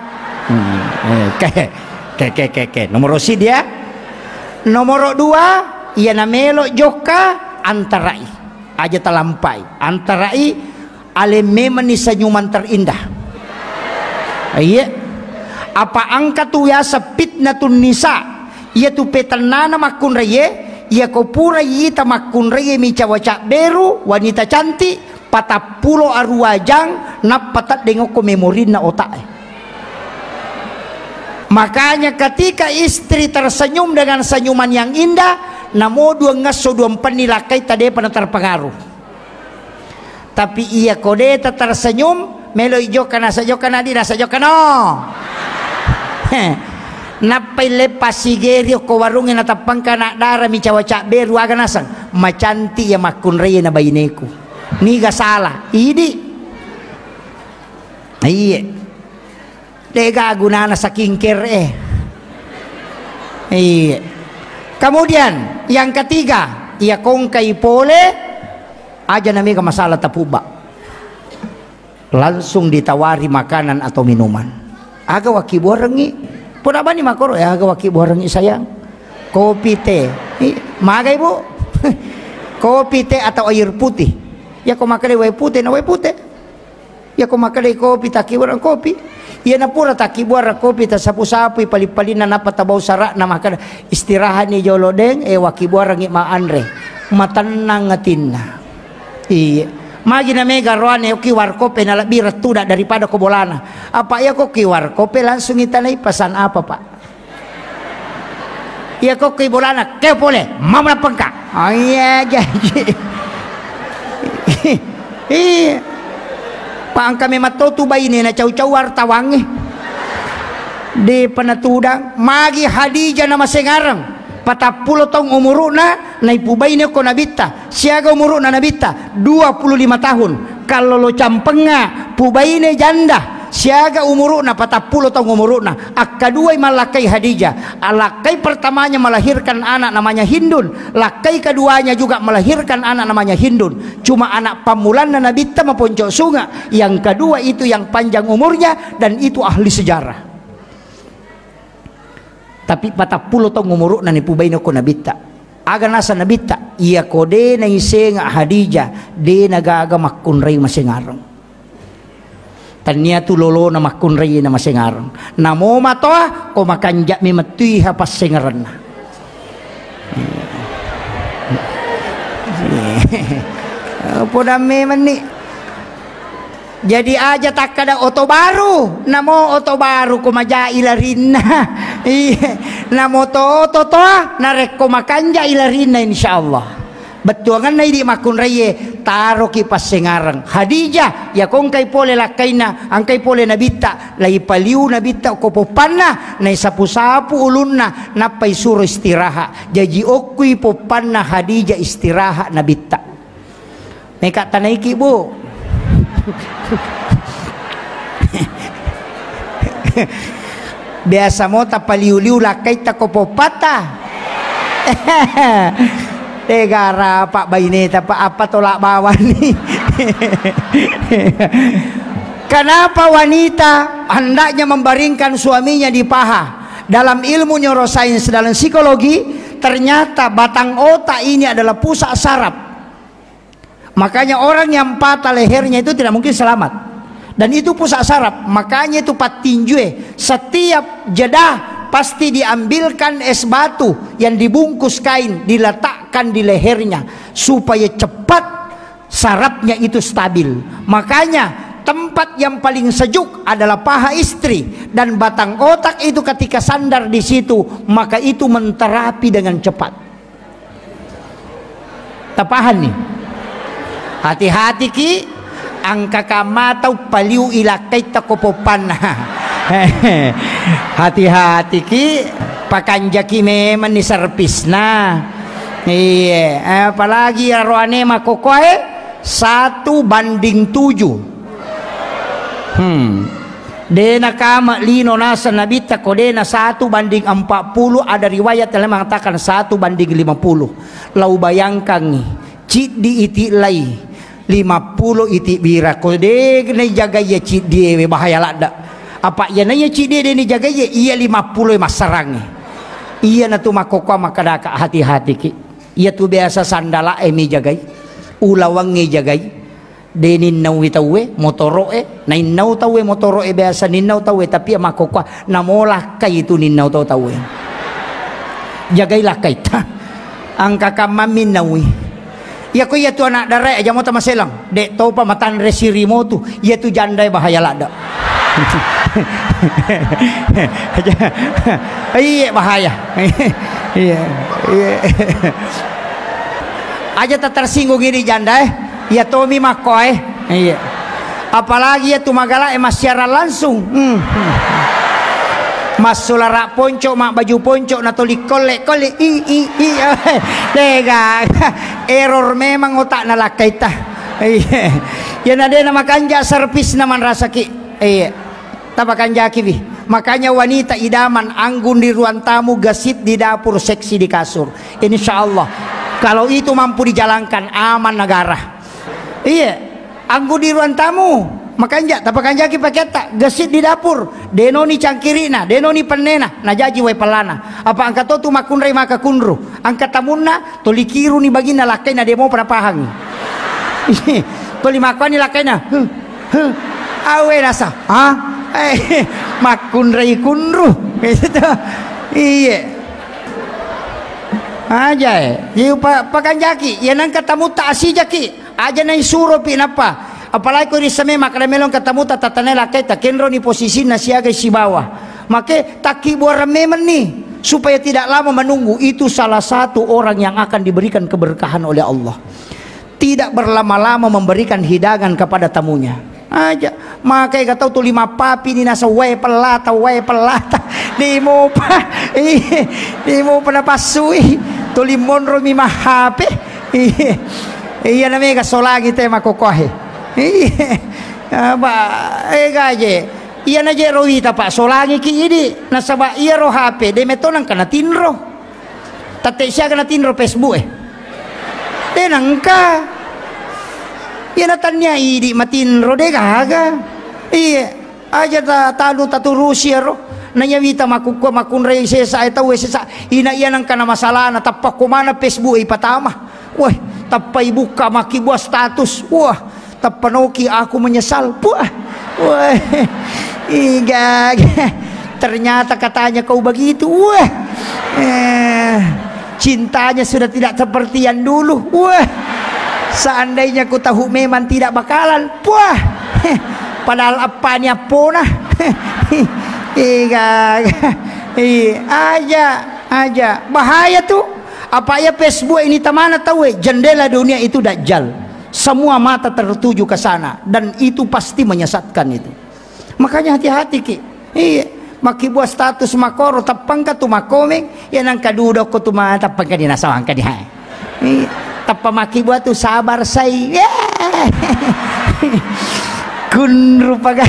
Ke. Nomor si dia. Nomor 2 ia namelo joka antarai. Aja talampai. Antarai ale memang ni senyuman terindah. Iya. Apa angka tu ya fitnatun nisa. Ia tu petanana makun raye, ia ko pura yita makun raye mi cawaca beru wanita cantik 40 aruajang napatat dengok ko memorin na otak. Makanya ketika istri tersenyum dengan senyuman yang indah, namo dua ngaso dua penilakai tade pada terpengaruh. Tapi ia kode tersenyum melo ijo kana sajo kana di rasa jo kana. Napai lepas sigerio ko warungin natapang kana dara mi cawaca beru aga nasang macanti ya makun reye na baineku ni ga salah idi iya dega gunana saking kere iya. Kemudian yang ketiga ia kong kai pole aja nami ka masalah tapuba langsung ditawari makanan atau minuman aga waki borengi pun apa nih makoro ya aga waki borengi sayang kopi teh magai bu kopi teh atau air putih ya kau makan wai putih na wai putih ya kau makan kopi taki borang kopi ya na pura taki borang kopi ta sapu-sapu pali-palina napa tabau sarak na makan istirahat ni jolodeng waki borang ma andre matanang ngatinna iya magi na mega roane kiwar kope na lebih retuda daripada kobolana apa ya kok kiwar kope langsung itanai pesan apa pak ya kok kibolana ke boleh mamla pengka iya jadi iya Paang kami matotu bayi ni na caw-caw wartawang di panatudang magi Hadijah nama sengarang 40 tahun umuruna na ipubay niya ko nabita siaga umuruna nabita 25 tahun kalau lo campenga pubay niya janda siaga umuruna 40 tahun umuruna akaduay malakai Hadijah alakai pertamanya melahirkan anak namanya Hindun lakai keduanya juga melahirkan anak namanya Hindun cuma anak pamulan na nabita maponcok sunga yang kedua itu yang panjang umurnya dan itu ahli sejarah tapi 40 tahun umur na ni pubay na ko nabita aga nasa nabita iya ko de na isenga Hadijah de nagaga makunray masingarang tanya tu lolo na makunray na masingarang namo matoa ko makanja mi matuy ha pasingaran na podame man ni jadi aja tak ada oto baru namo oto baru ko majailarin na namo to narek ko makanja ilarin na insyaallah betul kan na di makun raye taro ki pasengarang Hadijah ya kong kay pole lakay na ang kay pole nabita lay paliw nabita ko popanna na sapu-sapu ulun na napay suro istiraha jadi okui popanna Hadijah istiraha nabita may katanay ki bu biasa mo tapaliw-liw lakay takopopata tegara pak baineta pak apa tolak bawan nih kenapa wanita hendaknya membaringkan suaminya di paha dalam ilmu neuroscience dalam psikologi ternyata batang otak ini adalah pusat saraf makanya orang yang patah lehernya itu tidak mungkin selamat dan itu pusat saraf makanya itu patinjue setiap jedah pasti diambilkan es batu yang dibungkus kain diletakkan di lehernya supaya cepat sarafnya itu stabil makanya tempat yang paling sejuk adalah paha istri dan batang otak itu ketika sandar di situ maka itu menterapi dengan cepat tapahan nih hati-hati ki angka kamatau paliu ilakai takopopan hati-hati ki pakanjaki memang ni servisna iya apalagi roane makokoe 1:7 dena kama lino nasa nabita kodena 1:40 ada riwayat yang mengatakan 1:50 lau bayangkan nih cid di iti lai 50 iti bira kode na jaga ya cid dia bahaya lada apa ya nanya cid dia ni jaga ya iya 50 masarang iya na tu makoko makadaka hati-hati ki iya tu biasa sandala mi jagai ulawang ngi jagai denin nawi tawe motoro nain nau tawe motoro biasa ninau tawe tapi makoko namolah kay itu ninau tawe jagailah kay ta angka kamamin nawi ya ko ya tu anak dare aja mo ta maselang dek to pa matan resirimo tu ya tu jandai bahaya lada iya bahaya iya aja tak tersinggung ini jandai ya Tommy makoy iya apalagi ya tu magala siaran langsung mas sulara ponco mak baju ponco na toli kolek lega error memang otak na lakay ta yan na din na makanja servis naman rasa ki tabakan jaki bi makanya wanita idaman anggun di ruang tamu gasit di dapur seksi di kasur insyaallah kalau itu mampu dijalankan aman negara anggun di ruang tamu makanya tapakan jaki paketa gesit di dapur denoni cangkirina denoni penena na jaji wai pelana apa angkat tu makunrai maka kunru angkat tamunna toli kiru ni bagina lakai na demo pada pahang toli makani lakai na awe rasa makunrai kunru itu iya aja ya pakan jaki ya nang katamu tak asi jaki aja nai suruh pinapa apalagi ko risame makaramelong ketemu tatanela kay takenro ni posisi na siaga si bawah make takibuar memen nih supaya tidak lama menunggu itu salah satu orang yang akan diberikan keberkahan oleh Allah tidak berlama-lama memberikan hidangan kepada tamunya aja. Makai ka tahu tu 5 papi ni nasa way pelata di mo pa na pasui tu limon ro mi mahape iya na me ka solagi te makokohe ba gaje iya na je roita pa solagi ki idi nasaba iya ro HP de metonang kana tinro tate siya kana tinro Facebook tenang ka iya na tanya idi matinro de gaga iya aja tanu tatu Rusia ro nanya wita makunre sesa eta sesa ina iya nang kana masalah na tapak kumana Facebook ipatama wah tapai buka maki buah status wah tapanoki aku menyesal wah iga ternyata katanya kau begitu wah cintanya sudah tidak seperti yang dulu wah seandainya ku tahu memang tidak bakalan wah padahal apanya punah aja bahaya tuh apa ya Facebook ini tamana tahu jendela dunia itu dajjal semua mata tertuju ke sana dan itu pasti menyesatkan itu makanya hati-hati ki maki buat status makoro tapang ka tu makomeng yan ang kadudok ko tu tapang ka dinasawang ka diha tapamaki buat tu sabar say kun rupaga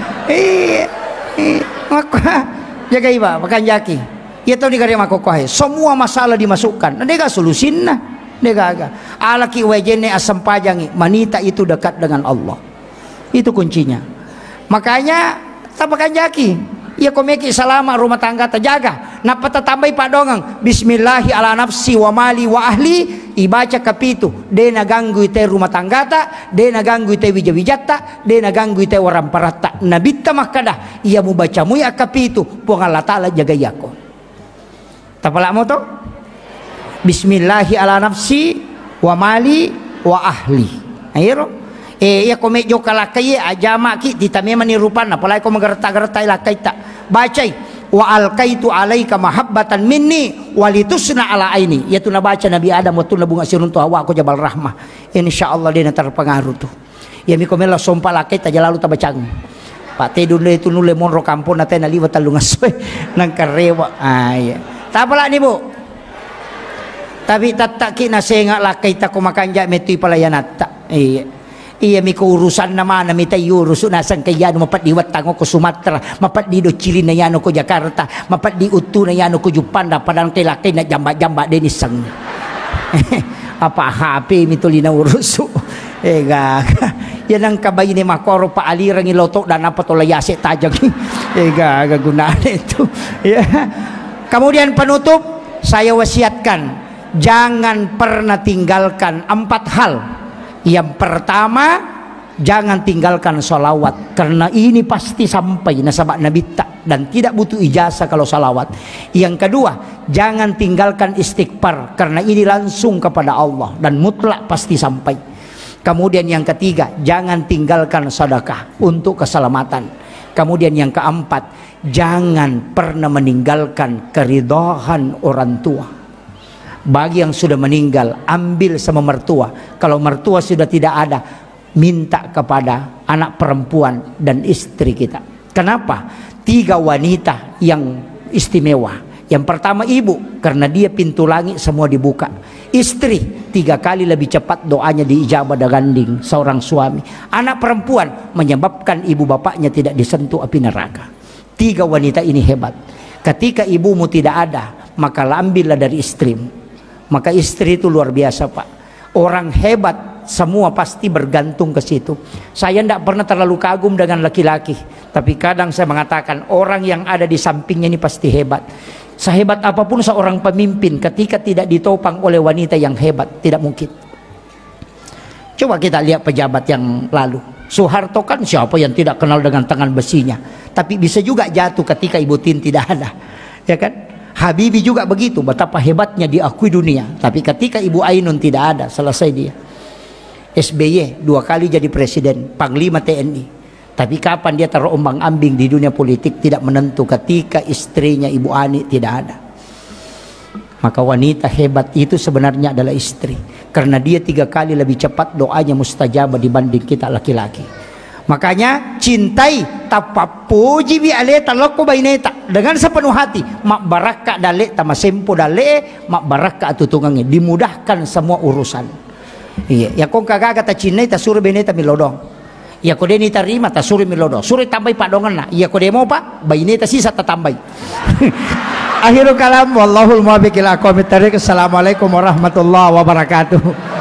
maka jaga iba makan jaki ya tahu di karya makokohe semua masalah dimasukkan nega solusin nah nega aga alaki wajene asam pajangi manita itu dekat dengan Allah itu kuncinya makanya tapakan jaki ya komeki salama rumah tangga terjaga napa tambai pak dongang bismillahi ala nafsi wa mali wa ahli ibaca kapitu dena ganggu ite rumah tangga ta dena ganggu ite wijawijata dena ganggu ite waram parata nabitta makada ia mu baca mu ya kapitu puang Allah taala jaga yako tapala mo to bismillahi ala nafsi wa mali wa ahli ayro ya kome jo kalakai ajama ki ditame manirupan apalai ko magerta-gerta ilakai ta bacai wa alqaitu alaika mahabbatan minni walitusna ala aini yaitu na baca Nabi Adam waktu na bunga sirun tu hawa ko jabal rahmah insyaallah dia terpengaruh tu ya mi komela sompa lakai ta jalalu ta bacang pak te dulu itu nule monro kampung na tena liwat talungasoy nang karewa ay tapala ni bu tapi tataki na senga lakai ta ko makanja metui palayanata iya mi ko urusan naman na mi tayo urusan nasan kaya mapat di Watango ko Sumatra mapat di Docilin na yano ko Jakarta mapat di Utu na yano ko Jupanda padang kay na jamba-jamba din isang apa HP mi tuli na uruso gaga yan ang kabay ni makoro pa alirang iloto dan apa to layase tajag gaga gunaan itu kemudian penutup saya wasiatkan jangan pernah tinggalkan 4 hal. Yang pertama, jangan tinggalkan salawat karena ini pasti sampai nasabak Nabi dan tidak butuh ijazah kalau salawat. Yang kedua, jangan tinggalkan istighfar karena ini langsung kepada Allah dan mutlak pasti sampai. Kemudian yang ketiga, jangan tinggalkan sedekah untuk keselamatan. Kemudian yang keempat, jangan pernah meninggalkan keridhaan orang tua. Bagi yang sudah meninggal, ambil sama mertua. Kalau mertua sudah tidak ada, minta kepada anak perempuan dan istri kita. Kenapa? 3 wanita yang istimewa. Yang pertama ibu, karena dia pintu langit semua dibuka. Istri 3 kali lebih cepat doanya diijabah daganding seorang suami. Anak perempuan menyebabkan ibu bapaknya tidak disentuh api neraka. 3 wanita ini hebat. Ketika ibumu tidak ada, maka ambillah dari istrimu. Maka istri itu luar biasa pak. Orang hebat semua pasti bergantung ke situ. Saya tidak pernah terlalu kagum dengan laki-laki, tapi kadang saya mengatakan orang yang ada di sampingnya ini pasti hebat. Sehebat apapun seorang pemimpin, ketika tidak ditopang oleh wanita yang hebat, tidak mungkin. Coba kita lihat pejabat yang lalu. Soeharto kan siapa yang tidak kenal dengan tangan besinya, tapi bisa juga jatuh ketika Ibu Tin tidak ada, ya kan? Habibie juga begitu, betapa hebatnya diakui dunia. Tapi ketika Ibu Ainun tidak ada, selesai dia. SBY 2 kali jadi presiden, panglima TNI. Tapi kapan dia terombang-ambing di dunia politik tidak menentu ketika istrinya Ibu Ani tidak ada. Maka wanita hebat itu sebenarnya adalah istri. Karena dia 3 kali lebih cepat doanya mustajabah dibanding kita laki-laki. Makanya cintai tapapuji bi ale taloko baineta dengan sepenuh hati. Mak baraka dale tamasempo dale, mak baraka atutungannya dimudahkan semua urusan. Iya, ya kong kagak kata cinai ta suruh baineta milodong. Ya kode ni tarima ta suruh milodong. Suruh tambah padongan na. Ya kode mau pak baineta sisa ta tambah. Akhirul kalam wallahul muwaffiq ila aqwamit thariq. Assalamualaikum warahmatullahi wabarakatuh.